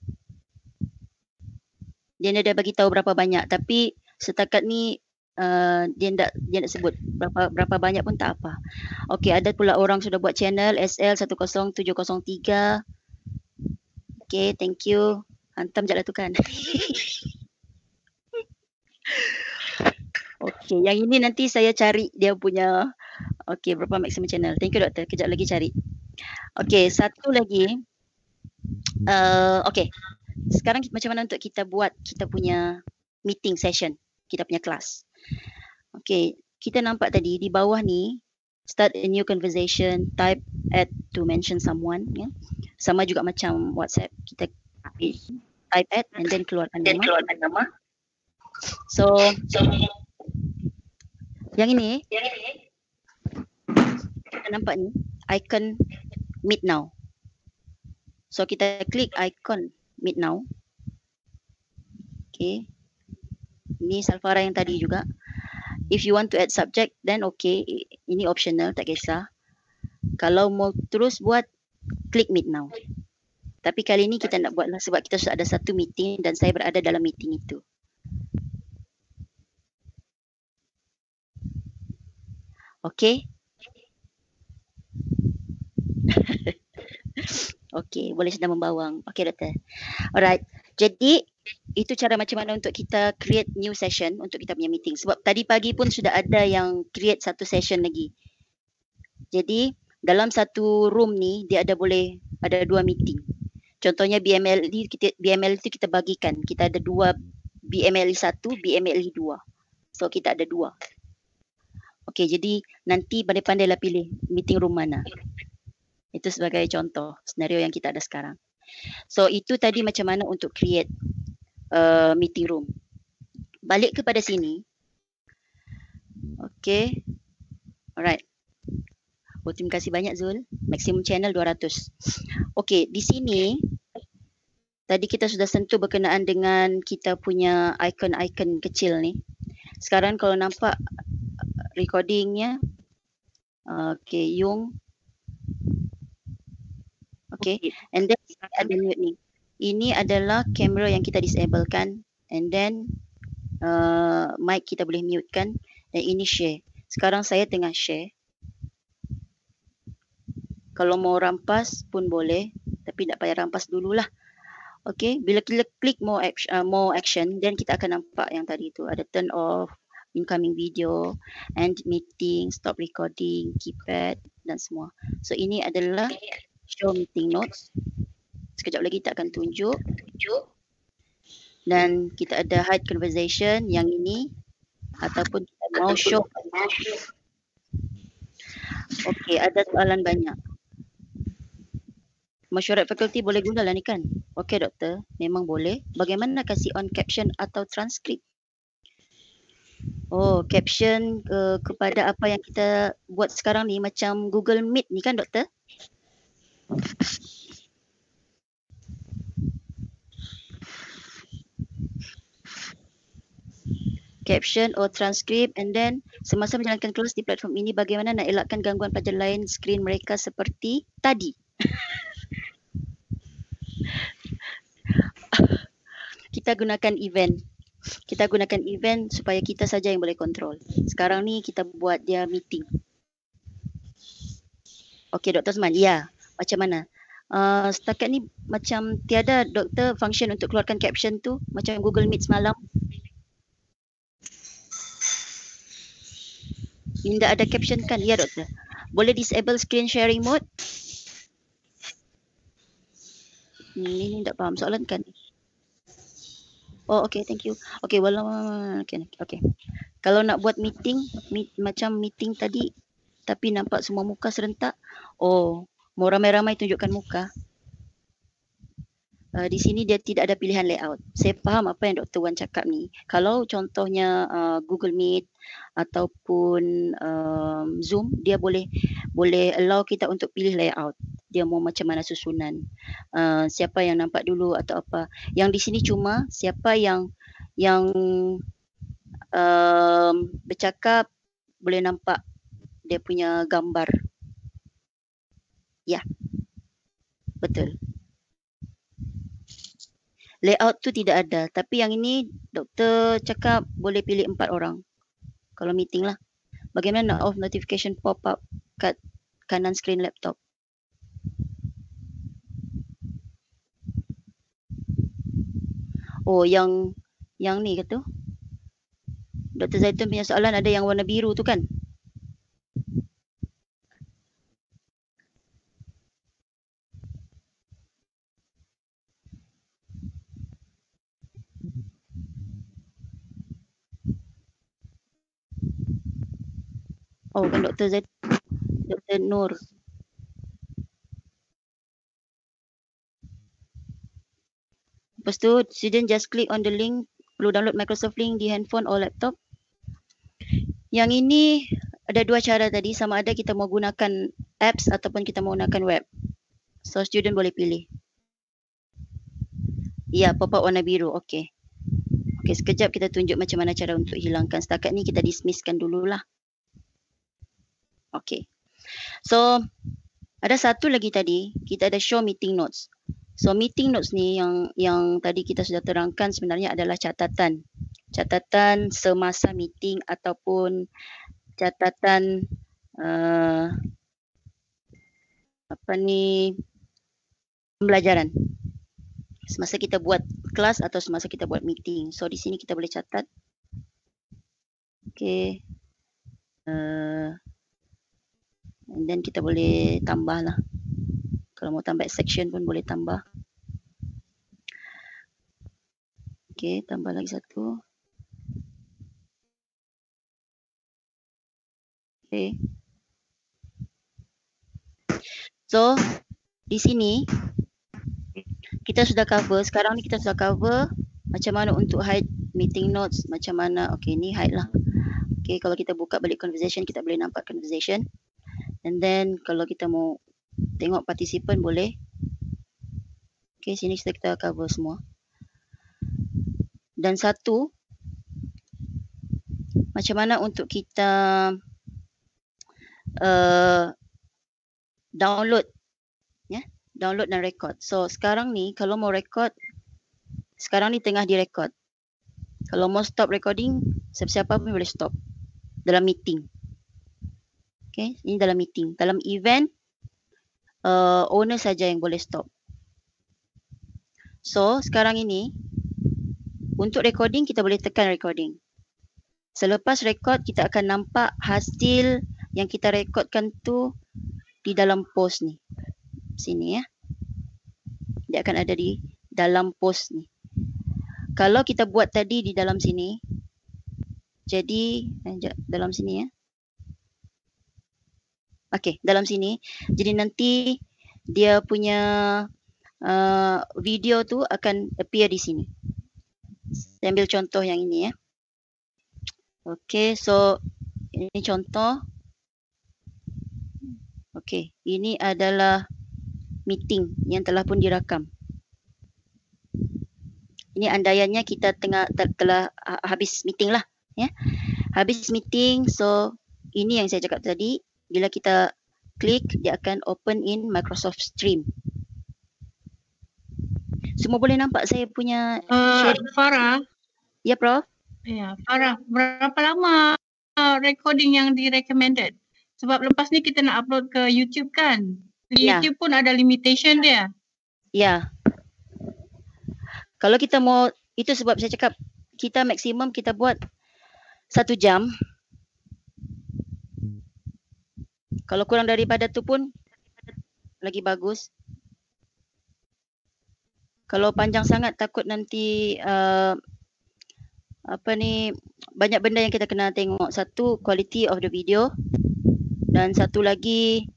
Dia dah bagi tahu berapa banyak, tapi setakat ni dia tak sebut berapa banyak pun tak apa. Okey, ada pula orang sudah buat channel SL10703. Okey, thank you. Hantam je lah tu kan. Okey, yang ini nanti saya cari dia punya. Okey, berapa maksimum channel. Thank you doktor. Kejap lagi cari. Okey, satu lagi. Okey. Sekarang macam mana untuk kita buat kita punya meeting session, kita punya kelas. Okey, kita nampak tadi di bawah ni, start a new conversation, type add to mention someone, ya. Sama juga macam WhatsApp, kita type add and then keluarkan nama. So yang ini kita nampak ni icon meet now. So kita klik icon meet now. Okay. Ini Salfara yang tadi juga. If you want to add subject, then okay. Ini optional, tak kisah. Kalau mau terus buat, klik meet now. Tapi kali ini kita nak buatlah sebab kita sudah ada satu meeting dan saya berada dalam meeting itu. Okay. Okey, boleh sedang membawang. Okey doktor. Alright. Jadi itu cara macam mana untuk kita create new session untuk kita punya meeting. Sebab tadi pagi pun sudah ada yang create satu session lagi. Jadi dalam satu room ni dia boleh ada dua meeting. Contohnya BMLE itu kita bagikan. Kita ada dua BMLE 1, BMLE 2. So kita ada dua. Okey, jadi nanti pandai-pandailah pilih meeting room mana. Itu sebagai contoh senario yang kita ada sekarang. So itu tadi macam mana untuk create meeting room. Balik kepada sini. Okay. Alright. Terima kasih banyak Zul. Maximum channel 200. Okay, di sini tadi kita sudah sentuh berkenaan dengan kita punya icon-icon kecil ni. Sekarang kalau nampak recordingnya. Okay, Yung. Okay, and then ada mute ni. Ini adalah kamera yang kita disablekan, and then mic kita boleh mute kan, dan ini share. Sekarang saya tengah share. Kalau mau rampas pun boleh, tapi tak payah rampas dululah. Okay, bila kita klik more action, then kita akan nampak yang tadi tu ada turn off, incoming video, end meeting, stop recording, keypad dan semua. So ini adalah show meeting notes. Sekejap lagi kita akan tunjuk. Dan kita ada hide conversation yang ini ataupun kita mau show. Okey, ada soalan banyak. Mesyuarat fakulti boleh guna lah ni kan? Okey doktor, memang boleh. Bagaimana kasih on caption atau transkrip? Oh, caption kepada apa yang kita buat sekarang ni macam Google Meet ni kan doktor? Caption or transcript, and then semasa menjalankan kelas di platform ini bagaimana nak elakkan gangguan pelajar lain skrin mereka seperti tadi. Kita gunakan event. Kita gunakan event supaya kita saja yang boleh kontrol. Sekarang ni kita buat dia meeting. Okey Dr. Osman, ya. Macam mana? Setakat ni macam tiada doktor function untuk keluarkan caption tu macam Google Meet semalam. Tidak ada caption kan? Ya doktor. Boleh disable screen sharing mode? Ini tak faham soalan kan? Oh okay, thank you. Okay, okay. Kalau nak buat meeting, macam meeting tadi tapi nampak semua muka serentak, oh mau ramai-ramai tunjukkan muka. Di sini dia tidak ada pilihan layout. Saya faham apa yang Dr. Wan cakap ni. Kalau contohnya Google Meet ataupun Zoom, dia boleh allow kita untuk pilih layout. Dia mau macam mana susunan. Siapa yang nampak dulu atau apa. Yang di sini cuma siapa yang bercakap boleh nampak dia punya gambar. Ya. Betul. Layout tu tidak ada, tapi yang ini doktor cakap boleh pilih 4 orang kalau meeting lah. Bagaimana nak off notification pop up kat kanan skrin laptop? Oh, yang ni ke tu? Dr. Zaitun punya soalan ada yang warna biru tu kan? Oh, kan Dr. Zaid, Dr. Nur. Lepas tu, student just click on the link, perlu download Microsoft Link di handphone or laptop. Yang ini ada 2 cara tadi, sama ada kita mau gunakan apps ataupun kita mau gunakan web. So, student boleh pilih. Ya, pop-up warna biru, okey. Okey, sekejap kita tunjuk macam mana cara untuk hilangkan. Setakat ni kita dismisskan dululah. Okay. So, ada satu lagi tadi, kita ada show meeting notes. So, meeting notes ni yang tadi kita sudah terangkan sebenarnya adalah catatan. Catatan semasa meeting ataupun catatan pembelajaran. Semasa kita buat kelas atau semasa kita buat meeting. So, di sini kita boleh catat. Okay. And then kita boleh tambah lah. Kalau mau tambah section pun boleh tambah. Okay, tambah lagi satu. Okay. So, di sini kita sudah cover. Sekarang ni kita sudah cover macam mana untuk hide meeting notes. Macam mana, okay ni hide lah. Okay, kalau kita buka balik conversation, kita boleh nampak conversation. And then kalau kita mau tengok partisipan boleh. Okay, sini kita cover semua. Dan satu, macam mana untuk kita download, ya, download dan record. So sekarang ni kalau mau record, sekarang ni tengah direkod. Kalau mau stop recording, siapa-siapa pun boleh stop dalam meeting. Okay, ini dalam meeting. Dalam event, owner saja yang boleh stop. So, sekarang ini, untuk recording, kita boleh tekan recording. Selepas record, kita akan nampak hasil yang kita rekodkan tu di dalam post ni. Sini ya. Dia akan ada di dalam post ni. Kalau kita buat tadi di dalam sini, jadi dalam sini ya. Okey, dalam sini. Jadi nanti dia punya video tu akan appear di sini. Saya ambil contoh yang ini ya. Okey, so ini contoh. Okey, ini adalah meeting yang telah pun dirakam. Ini andaiannya kita telah habis meeting lah, ya. Habis meeting, so ini yang saya cakap tadi. Bila kita klik, dia akan open in Microsoft Stream. Semua boleh nampak saya punya sharing? Farah. Ya, Prof. Ya, Farah. Berapa lama recording yang recommended? Sebab lepas ni kita nak upload ke YouTube kan? Ya. YouTube pun ada limitation dia. Ya. Kalau kita mau, itu sebab saya cakap kita maksimum kita buat 1 jam. Kalau kurang daripada tu pun lagi bagus. Kalau panjang sangat takut nanti banyak benda yang kita kena tengok. Satu, quality of the video, dan satu lagi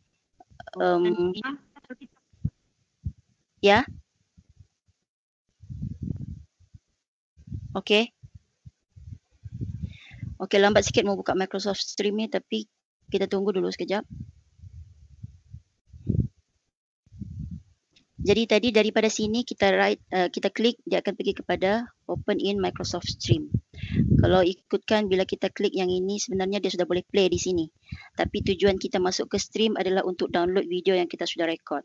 ya. Okey. Okey, lambat sikit mau buka Microsoft Stream ni, tapi kita tunggu dulu sekejap. Jadi tadi daripada sini kita kita klik, dia akan pergi kepada open in Microsoft Stream. Kalau ikutkan bila kita klik yang ini, sebenarnya dia sudah boleh play di sini. Tapi tujuan kita masuk ke stream adalah untuk download video yang kita sudah record.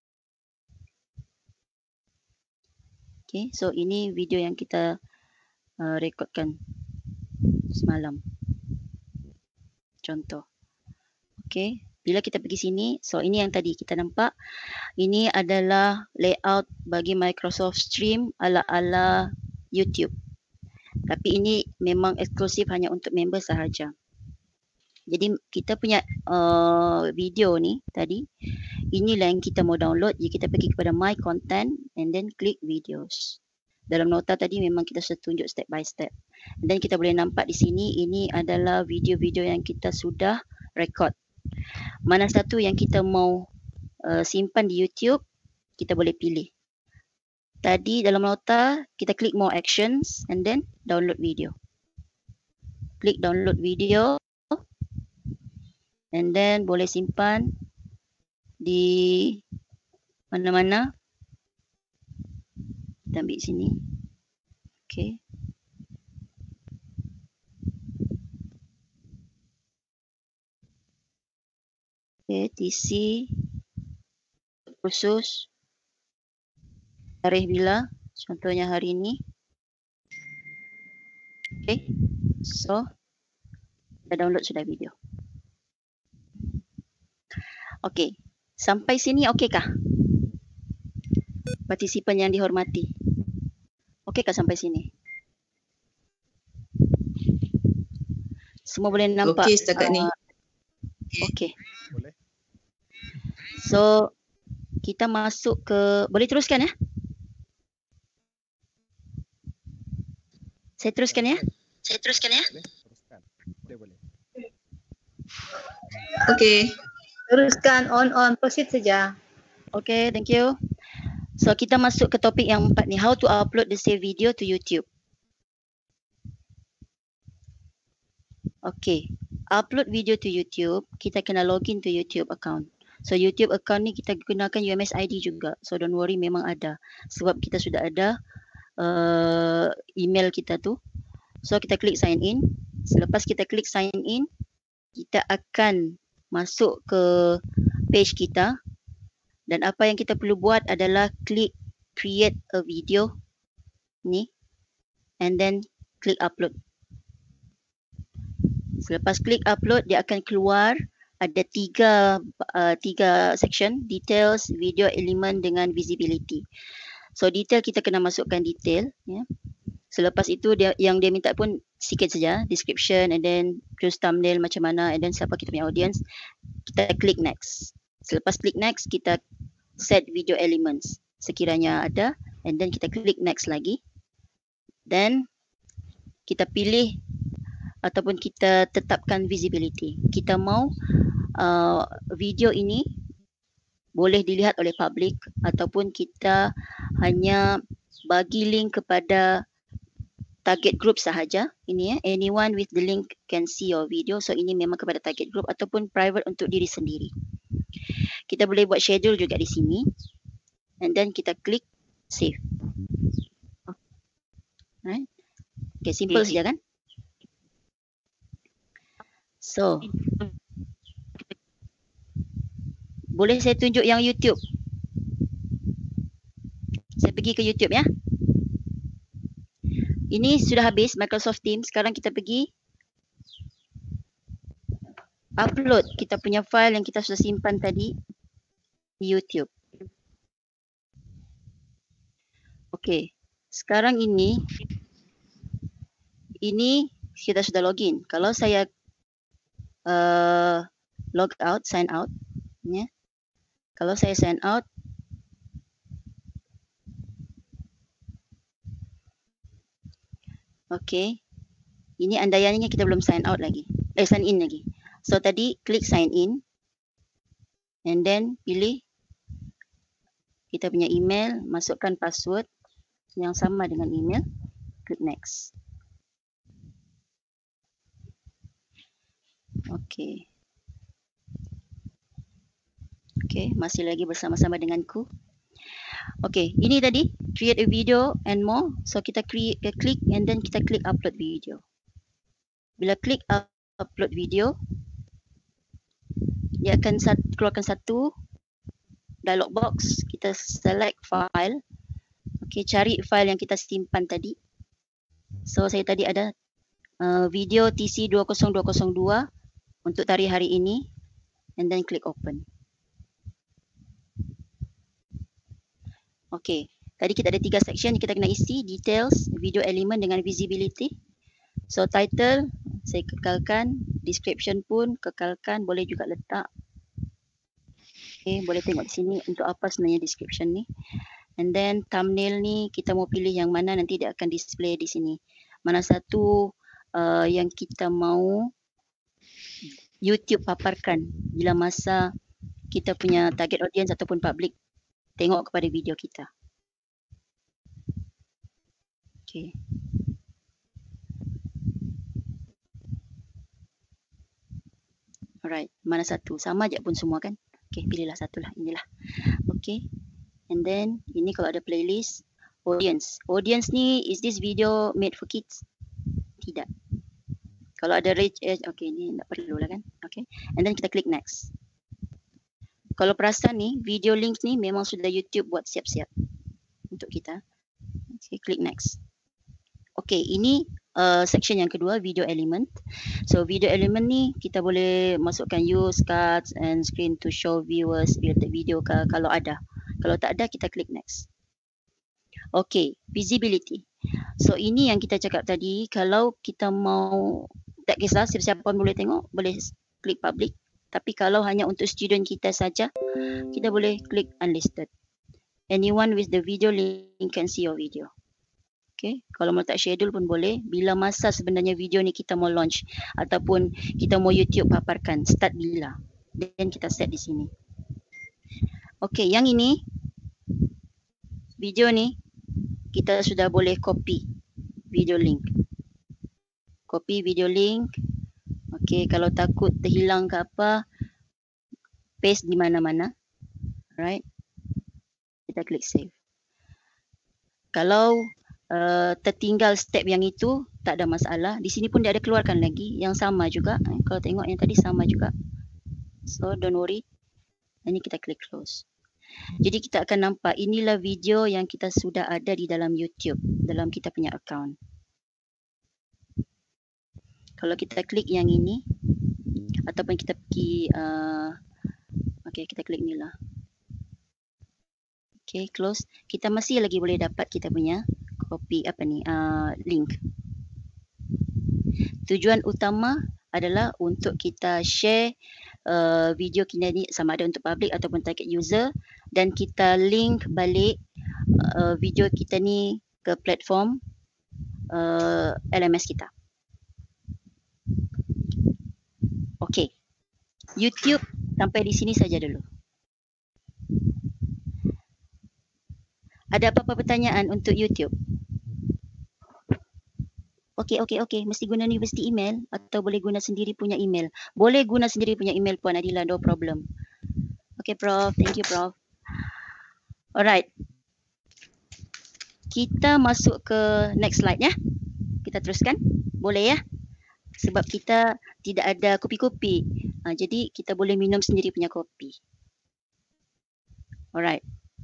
Okay, so ini video yang kita rekodkan semalam. Contoh. Okay, bila kita pergi sini, so ini yang tadi kita nampak. Ini adalah layout bagi Microsoft Stream ala-ala YouTube. Tapi ini memang eksklusif hanya untuk member sahaja. Jadi kita punya video ni tadi, inilah yang kita mau download. Jadi kita pergi kepada My Content and then klik Videos. Dalam nota tadi memang kita sudah tunjuk step by step. Dan kita boleh nampak di sini, ini adalah video-video yang kita sudah record. Mana satu yang kita mau simpan di YouTube, kita boleh pilih. Tadi dalam nota, kita klik More Actions and then Download Video. Klik Download Video and then boleh simpan di mana-mana. Kita ambil sini. Okay. Okay, TC khusus tarikh bila, contohnya hari ini. Okay, so dah download sudah video. Okay, sampai sini okey kah? Partisipan yang dihormati, okey kah sampai sini? Semua boleh nampak? Okey setakat ni. Okey. Boleh. So kita masuk ke, boleh teruskan ya? Saya teruskan ya? Boleh teruskan. Boleh. Okey. Teruskan on proceed saja. Okay, thank you. So kita masuk ke topik yang 4 ni, how to upload the save video to YouTube. Okay, upload video to YouTube, kita kena login to YouTube account. So YouTube account ni kita gunakan UMS ID juga. So don't worry, memang ada. Sebab kita sudah ada email kita tu. So kita klik sign in. Selepas kita klik sign in, kita akan masuk ke page kita. Dan apa yang kita perlu buat adalah klik create a video ni. And then klik upload. Selepas klik upload, dia akan keluar ada tiga section, details, video, element dengan visibility. So detail kita kena masukkan detail, ya. Selepas itu dia minta pun sikit saja, description and then choose thumbnail macam mana and then siapa kita punya audience. Kita klik next. Selepas klik next, kita set video elements sekiranya ada and then kita klik next lagi. Then kita pilih ataupun kita tetapkan visibility. Kita mau video ini boleh dilihat oleh public ataupun kita hanya bagi link kepada target group sahaja. Ini anyone with the link can see your video. So ini memang kepada target group ataupun private untuk diri sendiri. Kita boleh buat schedule juga di sini. And then kita klik save. Right? Okay, simple saja kan? So, boleh saya tunjuk yang YouTube? Saya pergi ke YouTube ya. Ini sudah habis Microsoft Teams. Sekarang kita pergi upload kita punya file yang kita sudah simpan tadi di YouTube. Okey, sekarang ini kita sudah login. Kalau saya log out, sign out, ya. Kalau saya sign out, okey, ini andaiannya kita belum sign out lagi, sign in lagi. So tadi klik sign in, and then pilih kita punya email, masukkan password yang sama dengan email, klik next. Okey. Okey, masih lagi bersama-sama denganku. Okey, ini tadi create a video and more. So kita klik and then kita klik upload video. Bila klik upload video, dia akan keluarkan satu dialog box. Kita select file. Okey, cari file yang kita simpan tadi. So saya tadi ada video TC20202 untuk tarikh hari ini, and then klik open. Okey, tadi kita ada 3 section kita kena isi, details, video element dengan visibility. So title saya kekalkan, description pun kekalkan, boleh juga letak. Okey, boleh tengok di sini untuk apa sebenarnya description ni. And then thumbnail ni kita mau pilih yang mana, nanti dia akan display di sini. Mana satu yang kita mau YouTube paparkan bila masa kita punya target audience ataupun public tengok kepada video kita. Okay. Alright, mana satu? Sama je pun semua kan? Okay, pilihlah satulah, inilah. Okay, and then ini kalau ada playlist, audience. Audience ni, is this video made for kids? Tidak. Kalau ada range age, okay, ni tak perlu lah kan? Okay, and then kita klik next. Kalau perasan ni, video link ni memang sudah YouTube buat siap-siap untuk kita. Okay, klik next. Okay, ini section yang kedua, video element. So video element ni kita boleh masukkan use cards and screen to show viewers video kalau ada. Kalau tak ada, kita klik next. Okay, visibility. So ini yang kita cakap tadi, kalau kita mau, tak kisah siapa-siapa pun boleh tengok, boleh klik public. Tapi kalau hanya untuk student kita saja, kita boleh klik unlisted. Anyone with the video link can see your video. Okay, kalau mau letak schedule pun boleh. Bila masa sebenarnya video ni kita mau launch ataupun kita mau YouTube paparkan, start bila. Dan kita set di sini. Okay, yang ini, video ni, kita sudah boleh copy video link. Copy video link. Okay, kalau takut terhilang ke apa, paste di mana-mana. Right. Kita klik save. Kalau tertinggal step yang itu, tak ada masalah. Di sini pun dia ada keluarkan lagi yang sama juga. Kalau tengok yang tadi sama juga. So don't worry. Ini kita klik close. Jadi kita akan nampak inilah video yang kita sudah ada di dalam YouTube, dalam kita punya account. Kalau kita klik yang ini ataupun kita pergi okay, kita klik ni lah. Okay, close. Kita masih lagi boleh dapat kita punya copy link. Tujuan utama adalah untuk kita share video kita ni sama ada untuk public ataupun target user, dan kita link balik video kita ni ke platform LMS kita. Okey. YouTube sampai di sini saja dulu. Ada apa-apa pertanyaan untuk YouTube? Okey. Mesti guna university email atau boleh guna sendiri punya email? Boleh guna sendiri punya email Puan Adila, no problem. Okey Prof, thank you Prof. Alright. Kita masuk ke next slide ya. Kita teruskan. Boleh ya? Sebab kita tidak ada kopi-kopi. Jadi kita boleh minum sendiri punya kopi. Alright.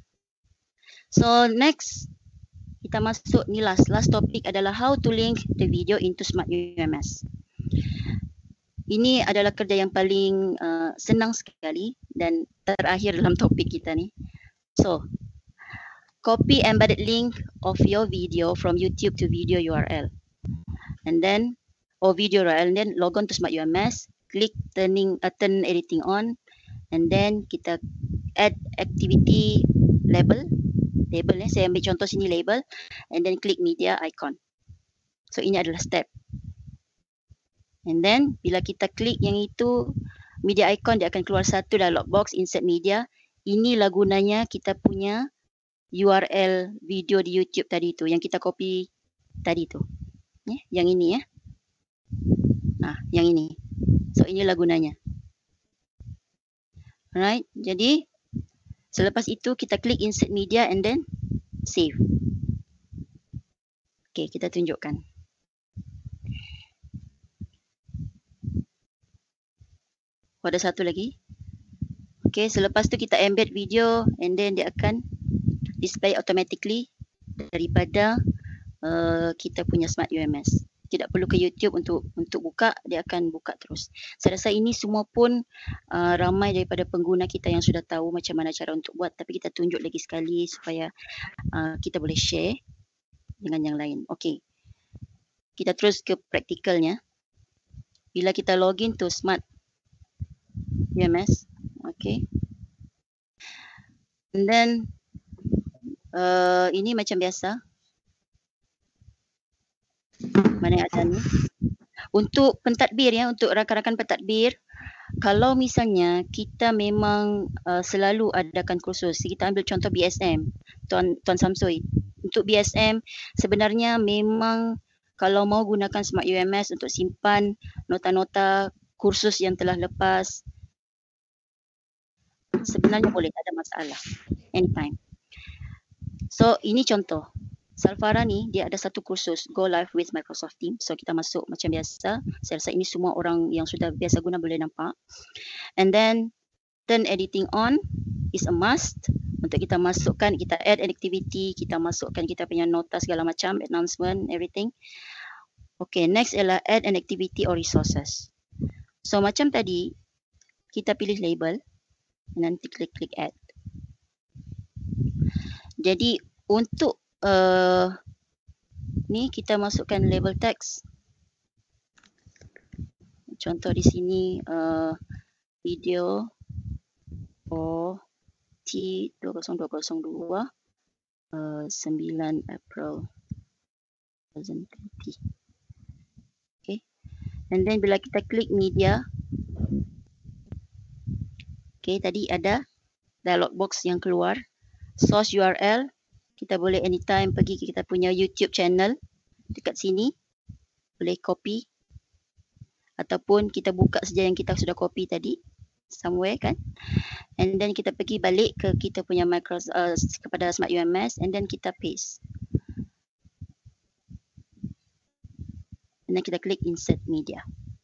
So next kita masuk ni last topic adalah how to link the video into Smart UMS. Ini adalah kerja yang paling senang sekali dan terakhir dalam topik kita ni. So, copy embedded link of your video from YouTube to video URL. And then, video URL, and then log on to Smart UMS, click turn editing on, and then kita add activity label saya ambil contoh sini label, and then click media icon. So ini adalah step. And then bila kita klik yang itu media icon, dia akan keluar satu dialog box insert media. Inilah gunanya kita punya URL video di YouTube tadi tu yang kita copy tadi tu. Yang ini ya. Yang ini. So inilah gunanya. Alright, jadi selepas itu kita klik insert media and then save. Okay, kita tunjukkan. Ada satu lagi. Okay, selepas tu kita embed video and then dia akan display automatically daripada kita punya Smart UMS. Tidak perlu ke YouTube untuk buka, dia akan buka terus. Saya rasa ini semua pun ramai daripada pengguna kita yang sudah tahu macam mana cara untuk buat, tapi kita tunjuk lagi sekali supaya kita boleh share dengan yang lain. Okey. Kita terus ke praktikalnya. Bila kita login to Smart UMS, okey. And then ini macam biasa. Mana yang ada ni? Untuk pentadbir ya, untuk rakan-rakan pentadbir, kalau misalnya kita memang selalu adakan kursus, kita ambil contoh BSM, Tuan Samsui. Untuk BSM sebenarnya memang kalau mau gunakan Smart UMS untuk simpan nota-nota kursus yang telah lepas, sebenarnya boleh, tak ada masalah. Anytime. So ini contoh. Salfara ni dia ada satu kursus Go Live with Microsoft Teams. So kita masuk macam biasa. Saya rasa ini semua orang yang sudah biasa guna boleh nampak. And then turn editing on is a must. Untuk kita masukkan, kita add an activity, kita masukkan kita punya nota segala macam, announcement, everything. Okay, next ialah add an activity or resources. So macam tadi, kita pilih label dan nanti klik add. Jadi untuk ni kita masukkan label text. Contoh di sini video T 20202 9 April 2020. Okay. And then bila kita klik media, okay, tadi ada dialog box yang keluar. Source URL, kita boleh anytime pergi ke kita punya YouTube channel dekat sini, boleh copy ataupun kita buka saja yang kita sudah copy tadi somewhere kan, and then kita pergi balik ke kita punya kepada Smart UMS and then kita paste, and then kita klik insert media.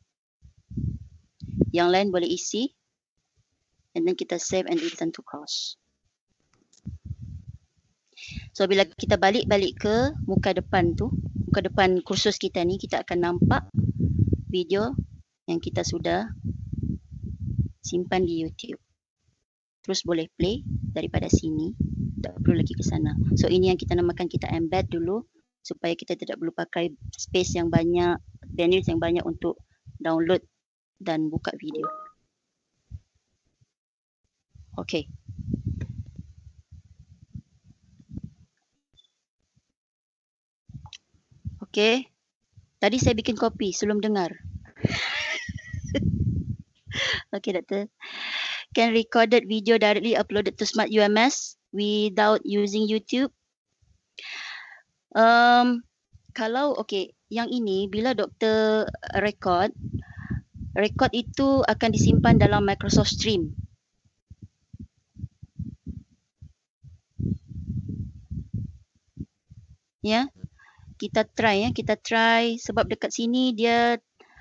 Yang lain boleh isi and then kita save and return to course. So bila kita balik ke muka depan tu, muka depan kursus kita ni, kita akan nampak video yang kita sudah simpan di YouTube. Terus boleh play daripada sini, tak perlu lagi ke sana. So ini yang kita namakan kita embed dulu supaya kita tidak perlu pakai space yang banyak, bandwidth yang banyak untuk download dan buka video. Okay. Okay. Tadi saya bikin kopi sebelum dengar. Okay, Doctor. Can recorded video directly uploaded to Smart UMS without using YouTube? Kalau yang ini bila doktor record itu akan disimpan dalam Microsoft Stream. Ya, kita try sebab dekat sini dia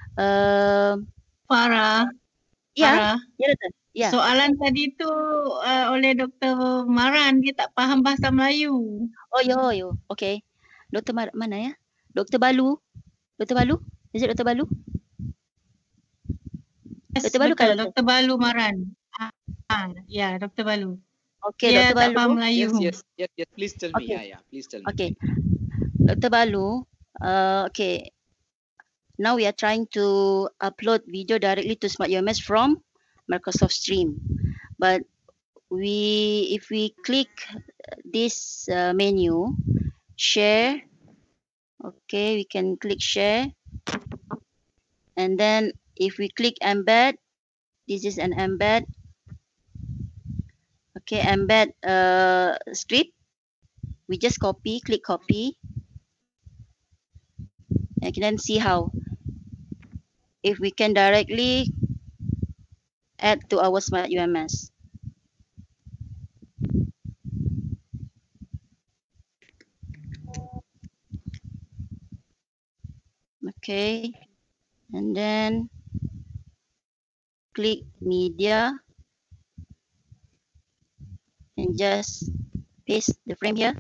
Farah. ya, Farah. ya Doktor. Ya. Soalan tadi tu oleh Dr. Maran, dia tak faham bahasa Melayu. Oh yo. Okay. Doktor mana ya? Doktor Balu. Doktor Balu? Is it Doktor Balu? Yes, Dr. Balu betul, kan? Dr. Balu Maran. Ya, Dr. Balu. Okay, Dia Dr. tak Balu. faham Melayu. Yes. Please tell me. Okay. Please tell me. Okay. Dr. Balu, okay. Now we are trying to upload video directly to Smart UMS from Microsoft Stream. But if we click this menu, share, okay, we can click share. And then if we click embed, this is an embed. Okay, embed script. We just click copy. And you can then see how if we can directly add to our Smart UMS. Okay, and then click media and just paste the frame here.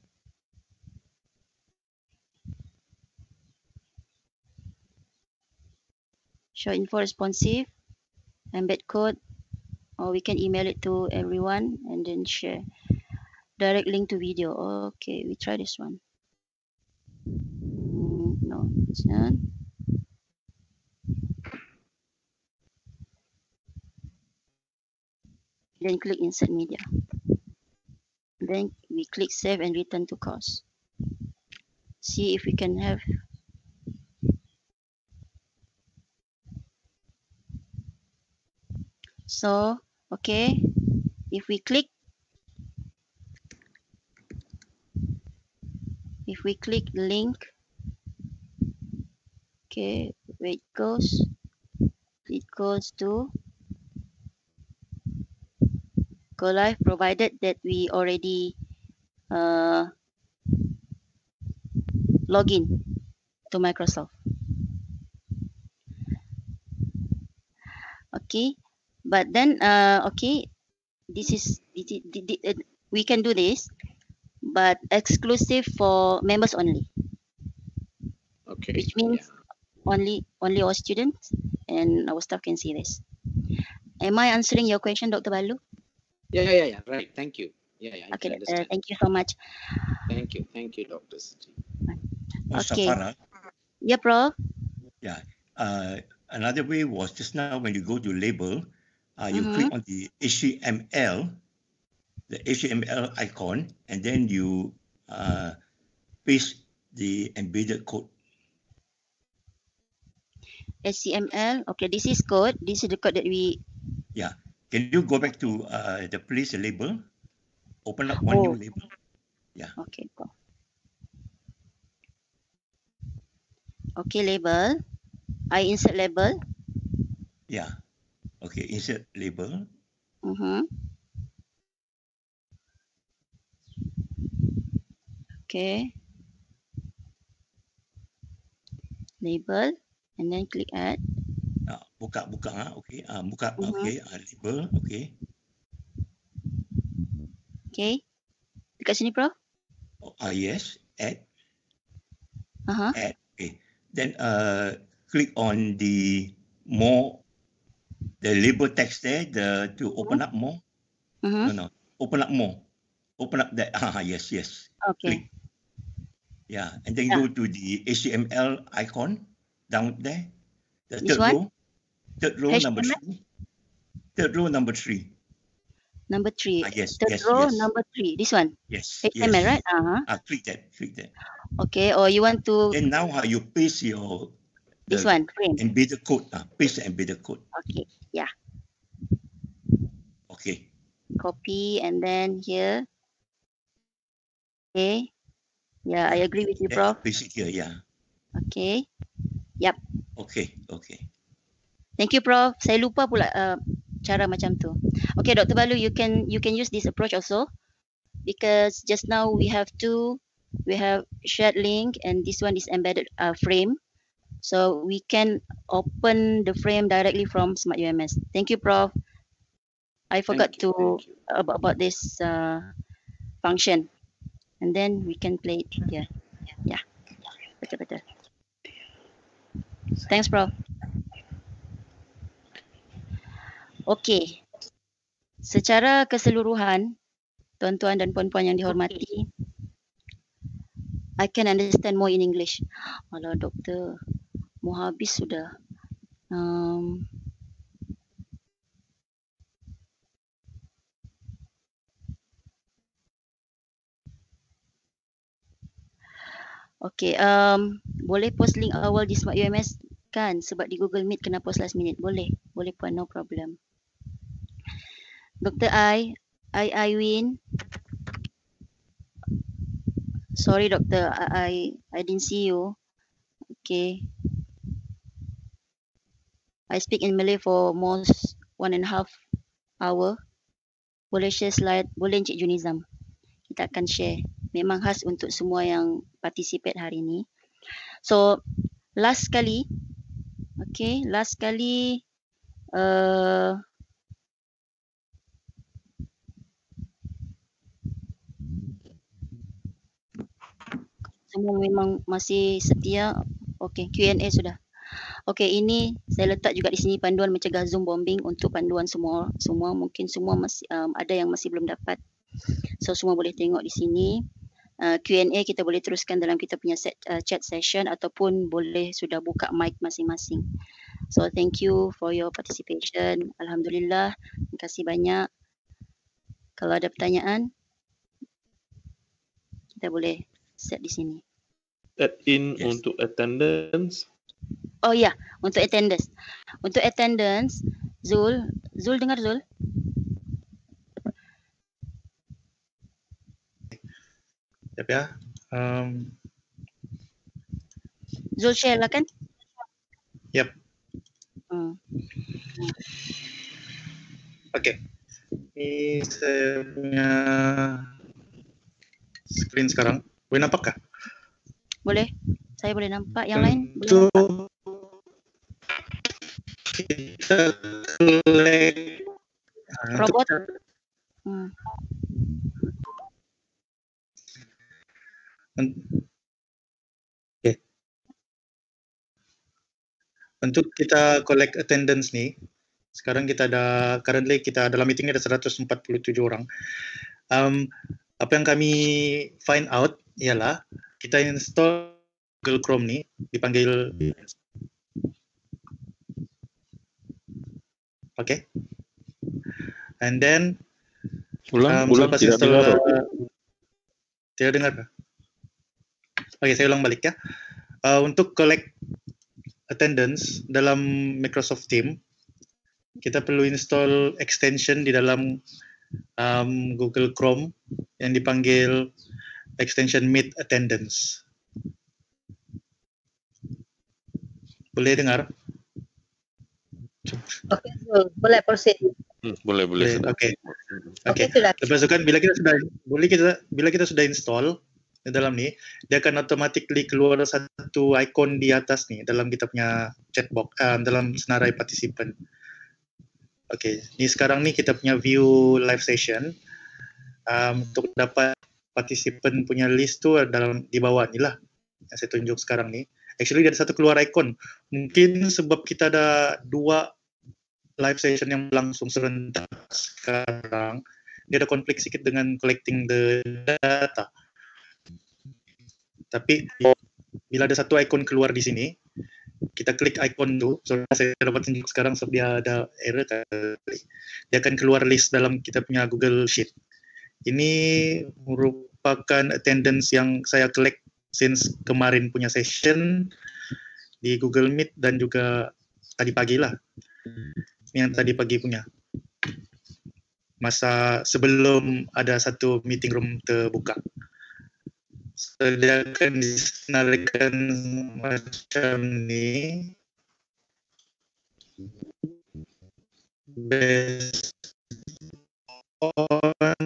Show info responsive, embed code, or we can email it to everyone and then share. Direct link to video. Okay, we try this one. No, it's not. Then click insert media. Then we click save and return to course. See if we can have. So, okay, if we click link, okay, where it goes to go live, provided that we already log in to Microsoft. Okay, but then okay, we can do this, but exclusive for members only. Okay. Which means only our students and our staff can see this. Am I answering your question, Dr. Balu? Yeah. Right. Thank you. Yeah. I Okay, can understand. thank you so much. Thank you, Dr. Siti. Okay. Farah, Yeah, Prof. yeah. Another way was just now when you go to label, you click on the HTML, icon, and then you paste the embedded code. HTML. Okay, this is code. This is the code that we. Yeah. Can you go back to the place label? Open up one new label. Yeah. Okay, go. Okay, label. I insert label. Yeah. Okay, insert label. Okay. Label and then click add. Buka. Okay. Buka. Okay. Label. Okay. Okay. Dekat sini, Prof. Yes. Add. Add. Okay. Then click on the label text there, to open up more. No. Open up more. Open up that. Yes. Okay. Click. Yeah. And then go to the HTML icon down there. The This third one? row. Third row, HTML? number 3. Third row, number 3. Number 3. Yes, Third yes, row, yes. number 3. This one. Yes, HTML, yes. right? Click that, click that. Okay, or you want to Then now you paste your this the one, frame. embedded code. Paste the embedded code. Okay, yeah. Okay. Copy and then here. Okay. Yeah, I agree with you, Prof. Paste it here, yeah. Okay. Yep. Okay, okay. Thank you, Prof. Saya lupa pula cara macam tu. Okay, Dr. Balu, you can use this approach also, because just now we have shared link and this one is embedded frame, so we can open the frame directly from Smart UMS. Thank you, Prof. I forgot about this function, and then we can play it here. Yeah, betul. Thanks, Prof. Okay. Secara keseluruhan, tuan-tuan dan puan-puan yang dihormati, I can understand more in English. Alah, doktor, mau habis sudah. Okay, boleh post link awal di Smart UMS kan? Sebab di Google Meet kena post last minute. Boleh puan, no problem. Dr. I win. Sorry, Doctor, I didn't see you. Okay. I speak in Malay for almost 1.5 hour. Boleh share slide, boleh Encik Junizam. Kita akan share. Memang khas untuk semua yang participate hari ini. So, last kali, semua memang masih setia. Okay, Q&A sudah. Okay, ini saya letak juga di sini panduan mencegah Zoom bombing untuk panduan semua mungkin semua masih ada yang masih belum dapat. So semua boleh tengok di sini. Q&A kita boleh teruskan dalam kita punya chat session ataupun boleh sudah buka mic masing-masing. So thank you for your participation. Alhamdulillah. Terima kasih banyak. Kalau ada pertanyaan, kita boleh set di sini. Add in untuk attendance. Oh ya, untuk attendance. Untuk attendance, Zul dengar Zul? Sekejap ya. Zul share lah kan? Yep. Okay. Ini saya punya screen sekarang. Boleh nampak kah? Boleh. Saya boleh nampak. Yang lain boleh nampak. Kita collect robot. Okay. Untuk kita collect attendance ni, sekarang currently kita dalam meeting ni ada 147 orang. Apa yang kami find out ialah kita install Google Chrome ni dipanggil okay. And then ulang selepas tidak install dengar. Tidak dengar kah? Okay, saya ulang balik ya. Untuk collect attendance dalam Microsoft Teams, kita perlu install extension di dalam Google Chrome yang dipanggil extension Meet Attendance. Boleh dengar? Okay, boleh proceed. Boleh. Okay. Lepas itu kan bila kita sudah install di dalam ni, dia akan automatically keluar satu ikon di atas ni dalam kita punya chat box, dalam senarai participant. Okay, ni sekarang ni kita punya view live session. Untuk dapat participant punya list tu di bawah ni lah yang saya tunjuk sekarang ni. Actually ada satu keluar ikon. Mungkin sebab kita ada 2 live session yang berlangsung serentak sekarang, dia ada konflik sikit dengan collecting the data. Tapi bila ada satu ikon keluar di sini, kita klik ikon tu, so saya dapat tunjuk sekarang sebab dia ada error kali. Dia akan keluar list dalam kita punya Google Sheet. Ini merupakan attendance yang saya collect since kemarin punya session di Google Meet dan juga tadi pagi lah. Yang tadi pagi punya. Masa sebelum ada satu meeting room terbuka. So, dia akan disenaraikan macam ni. Based on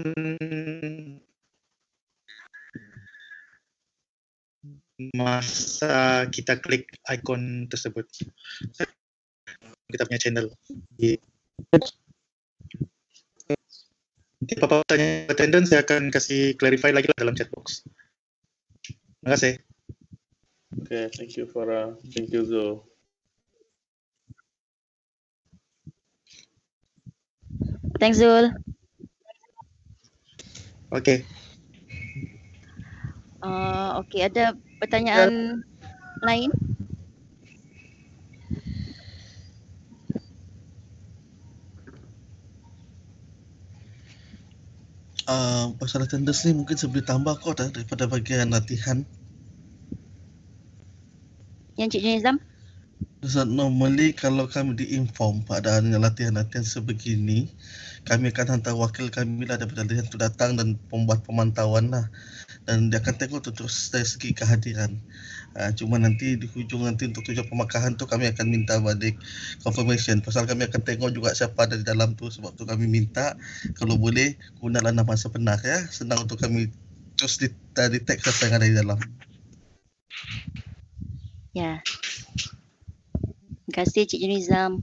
masa kita klik ikon tersebut. Kita punya channel. Nanti Papa tanya attendance, saya akan kasih clarify lagi lah dalam chat box. Terima kasih. Okay, thank you Farah. Thank you Zul. Thanks Zul. Okay. Okay, ada pertanyaan lain? Pasal attendance ni mungkin saya boleh tambah kot daripada bagian latihan. Yang Cik Nizam? So, normally kalau kami diinform pada adanya latihan-latihan sebegini, kami akan hantar wakil kami lah daripada latihan itu datang dan membuat pemantauan lah. Dan dia akan tengok untuk dari segi kehadiran. Cuma nanti di hujung nanti untuk tujuan pemakahan tu kami akan minta balik confirmation. Pasal kami akan tengok juga siapa ada di dalam tu. Sebab tu kami minta kalau boleh gunalah nama sebenar ya. Senang untuk kami terus detect siapa yang ada di dalam. Ya. Terima kasih Cik Nizam.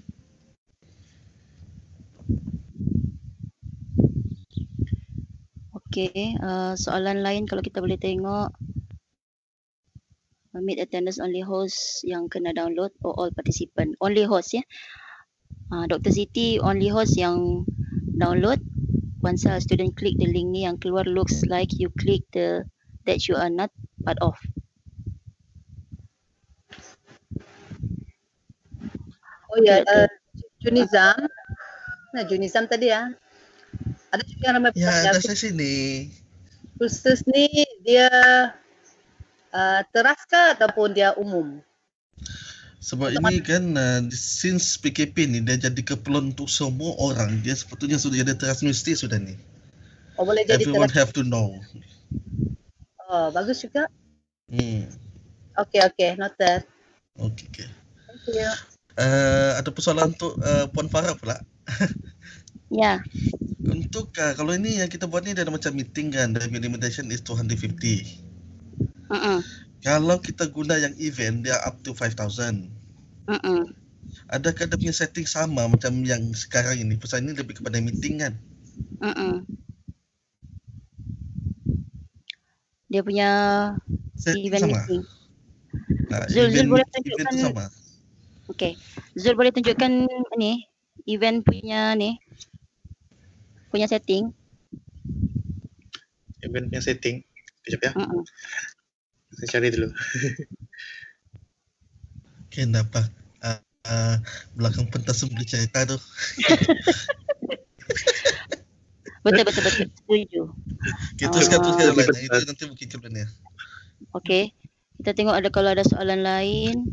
Okey, soalan lain kalau kita boleh tengok. Meet attendance only host yang kena download or all participant. Only host ya. Dr. Siti only host yang download. Once a student click the link ni yang keluar looks like you click the that you are not part of. Oh ya, Junizam. Nah, Junizam tadi ya. Ada juga yang ramai ya, ada saya sini. Kursus ni dia teras ke ataupun dia umum? Sebab ini kan since PKP ni dia jadi keperluan untuk semua orang. Dia sepatutnya sudah jadi teras mesti sudah ni. Oh, boleh jadi Everyone teras. have to know. Oh, bagus juga. Okay, noted. Okay. Thank you. Ada persoalan untuk Puan Farah pula. Ya. Untuk kalau ini yang kita buat ni ada macam meeting kan, the limitation is 250. Kalau kita guna yang event dia up to 5,000. Adakah dia punya setting sama macam yang sekarang ini? Pasal ini lebih kepada meeting kan? Dia punya setting event sama. meeting. Zul boleh event tunjukkan. tu sama. Okay. Zul boleh tunjukkan ni event punya ni punya setting. Event punya setting. Kejap ya. Saya cari dulu. Okay, apa? Belakang pentas boleh cerita tu. Betul. Setuju. Okay, teruskan lain. Itu nanti mungkin kebenarannya. Okay. Kita tengok ada kalau ada soalan lain.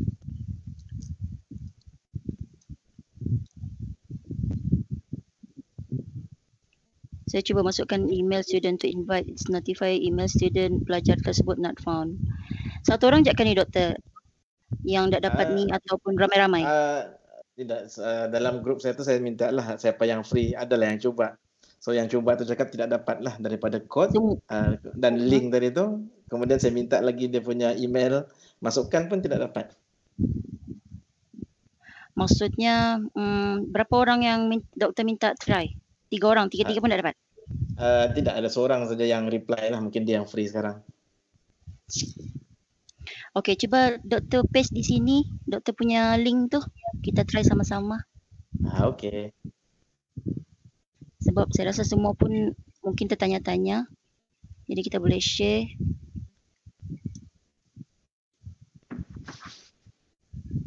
Saya cuba masukkan email student to invite. It's notify email student pelajar tersebut not found. Satu orang je kan ni doktor yang tak dapat ni ataupun ramai-ramai? Tidak, dalam grup saya tu saya minta lah siapa yang free, adalah yang cuba. So yang cuba tu cakap tidak dapat lah daripada kod dan link tadi tu. Kemudian saya minta lagi dia punya email, masukkan pun tidak dapat. Maksudnya berapa orang yang doktor minta try? 3 orang, tiga-tiga pun tak dapat? Tidak, ada seorang saja yang reply lah, mungkin dia yang free sekarang. Okey, cuba doktor paste di sini, doktor punya link tu. Kita try sama-sama. Okey. Sebab saya rasa semua pun mungkin tertanya-tanya. Jadi kita boleh share.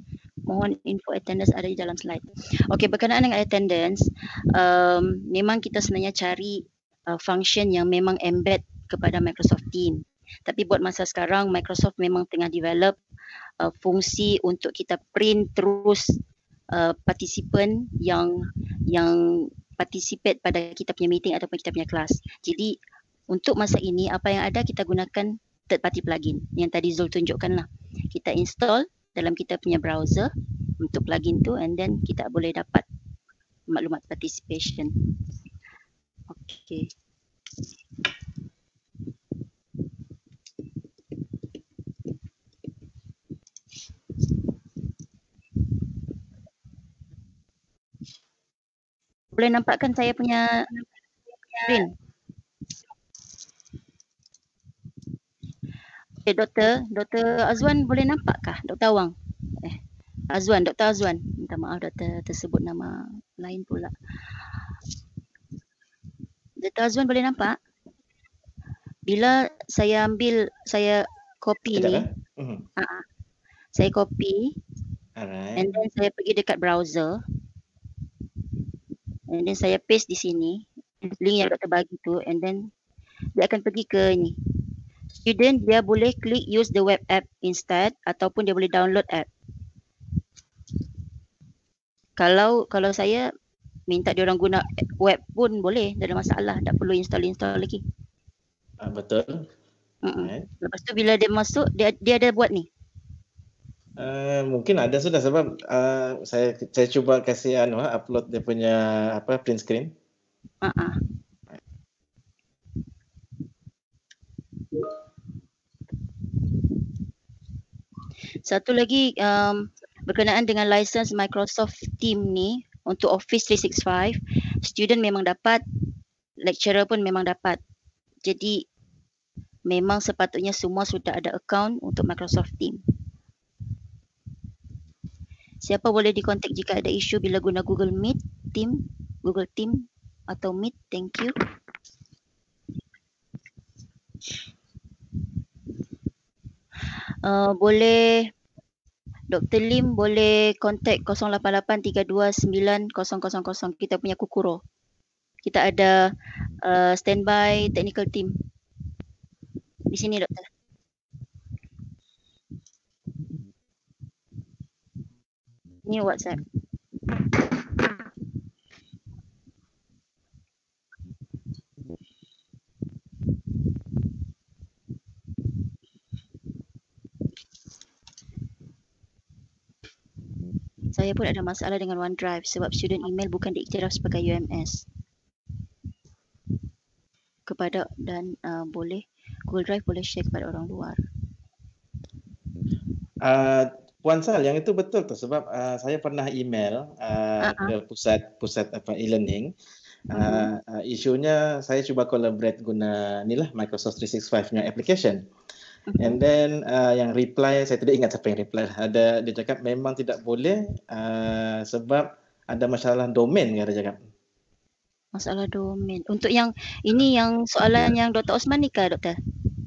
mohon info attendance ada di dalam slide. Okey, berkenaan dengan attendance, memang kita sebenarnya cari function yang memang embed kepada Microsoft Teams. Tapi buat masa sekarang Microsoft memang tengah develop fungsi untuk kita print terus participant yang participate pada kita punya meeting ataupun kita punya kelas. Jadi untuk masa ini apa yang ada kita gunakan third party plugin yang tadi Zul tunjukkan lah. Kita install dalam kita punya browser untuk plugin tu and then kita boleh dapat maklumat participation. Okey. Boleh nampakkan saya punya screen? Okay, Dr. Azwan boleh nampakkah? Dr. Awang? Azwan, Dr. Azwan. Minta maaf Dr. tersebut nama lain pula. Dr. Azwan boleh nampak? Bila saya ambil, saya copy ni. Saya copy. And then saya pergi dekat browser. And then saya paste di sini. Link yang Dr. bagi tu. And then dia akan pergi ke ni. Student dia boleh klik use the web app instead ataupun dia boleh download app. Kalau saya minta dia orang guna web pun boleh, tak ada masalah, tak perlu install lagi. Betul. Lepas tu bila dia masuk dia ada buat ni. Mungkin ada sudah sebab saya cuba kasih upload dia punya print screen. Satu lagi berkenaan dengan license Microsoft Teams ni untuk Office 365, student memang dapat, lecturer pun memang dapat. Jadi memang sepatutnya semua sudah ada account untuk Microsoft Teams. Siapa boleh dikontak jika ada isu bila guna Google Meet, Google Team atau Meet? Thank you. Boleh Dr. Lim boleh kontak 088329000 kita punya Kukuro. Kita ada standby technical team. Di sini doktor. Ini WhatsApp. Saya pun ada masalah dengan OneDrive sebab student email bukan diiktiraf sebagai UMS. Kepada dan boleh Google Drive boleh share kepada orang luar. Puan Sal, yang itu betul tu sebab saya pernah email ke pusat e-learning. Isunya saya cuba collaborate guna inilah Microsoft 365 punya application. And then yang reply, saya tidak ingat siapa yang reply. Dia cakap memang tidak boleh sebab ada masalah domain, dia cakap. Masalah domain. Untuk yang ini yang soalan yang Dr. Osman ni kah doktor?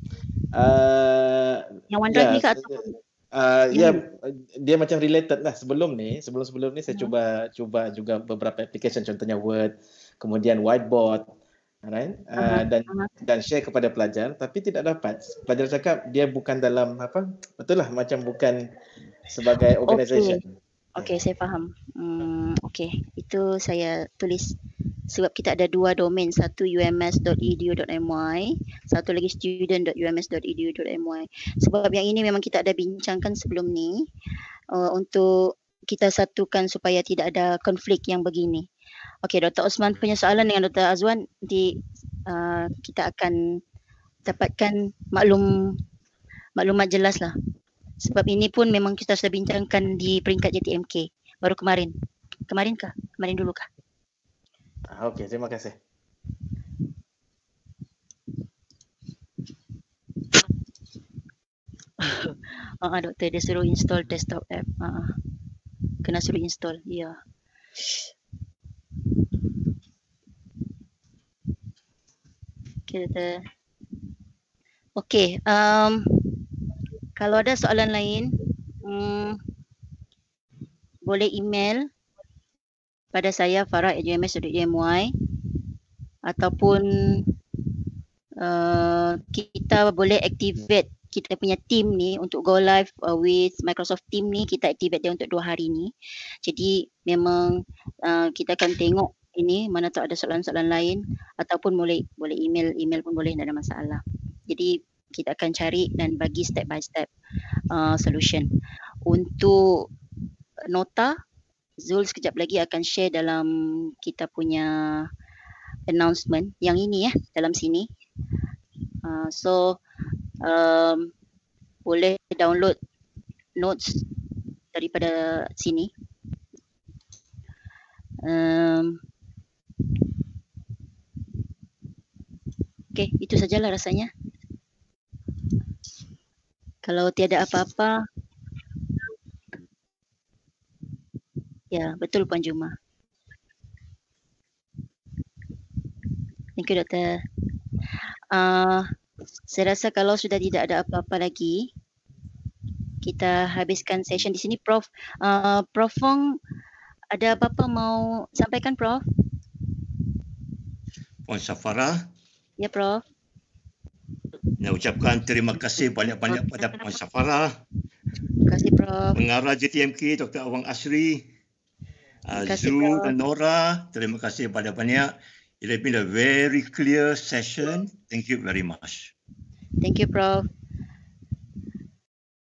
Yang OneDrive ni kah ataupun? Dia macam related lah. Sebelum ni saya cuba juga beberapa application, contohnya Word, kemudian Whiteboard. Right? Dan share kepada pelajar tapi tidak dapat. Pelajar cakap dia bukan dalam betul lah macam bukan sebagai organisation. Okey, saya faham. Okey, itu saya tulis sebab kita ada dua domain, satu ums.edu.my, satu lagi student.ums.edu.my. Sebab yang ini memang kita ada bincangkan sebelum ni untuk kita satukan supaya tidak ada konflik yang begini. Okey, Dr. Osman punya soalan dengan Dr. Azwan, nanti kita akan dapatkan maklumat jelas lah. Sebab ini pun memang kita sudah bincangkan di peringkat JTMK baru kemarin. Kemarin kah? Kemarin dulu kah? Okey, terima kasih. Doktor dia suruh install desktop app. Kena suruh install. Ya. Kita okey, kalau ada soalan lain, boleh email pada saya farah@ums.my ataupun kita boleh activate kita punya team ni untuk go live with Microsoft Team ni, kita activate dia untuk 2 hari ni. Jadi memang kita akan tengok ini mana tak ada soalan-soalan lain ataupun boleh email pun boleh, tak ada masalah. Jadi kita akan cari dan bagi step by step solution. Untuk nota, Zul sekejap lagi akan share dalam kita punya announcement yang ini dalam sini. So boleh download notes daripada sini. Okay, itu sajalah rasanya. Kalau tiada apa-apa, ya betul Puan Juma. Thank you Doktor. Saya rasa kalau sudah tidak ada apa-apa lagi, kita habiskan session di sini. Prof Fong, ada apa-apa mau sampaikan Prof? Puan Safara. Ya Prof. Nak ucapkan terima kasih banyak-banyak pada Puan Safara. Terima kasih Prof. Pengarah JTMK Dr. Awang Asri. Zul dan Nora, terima kasih banyak-banyak. It has been a very clear session. Thank you very much. Thank you Prof.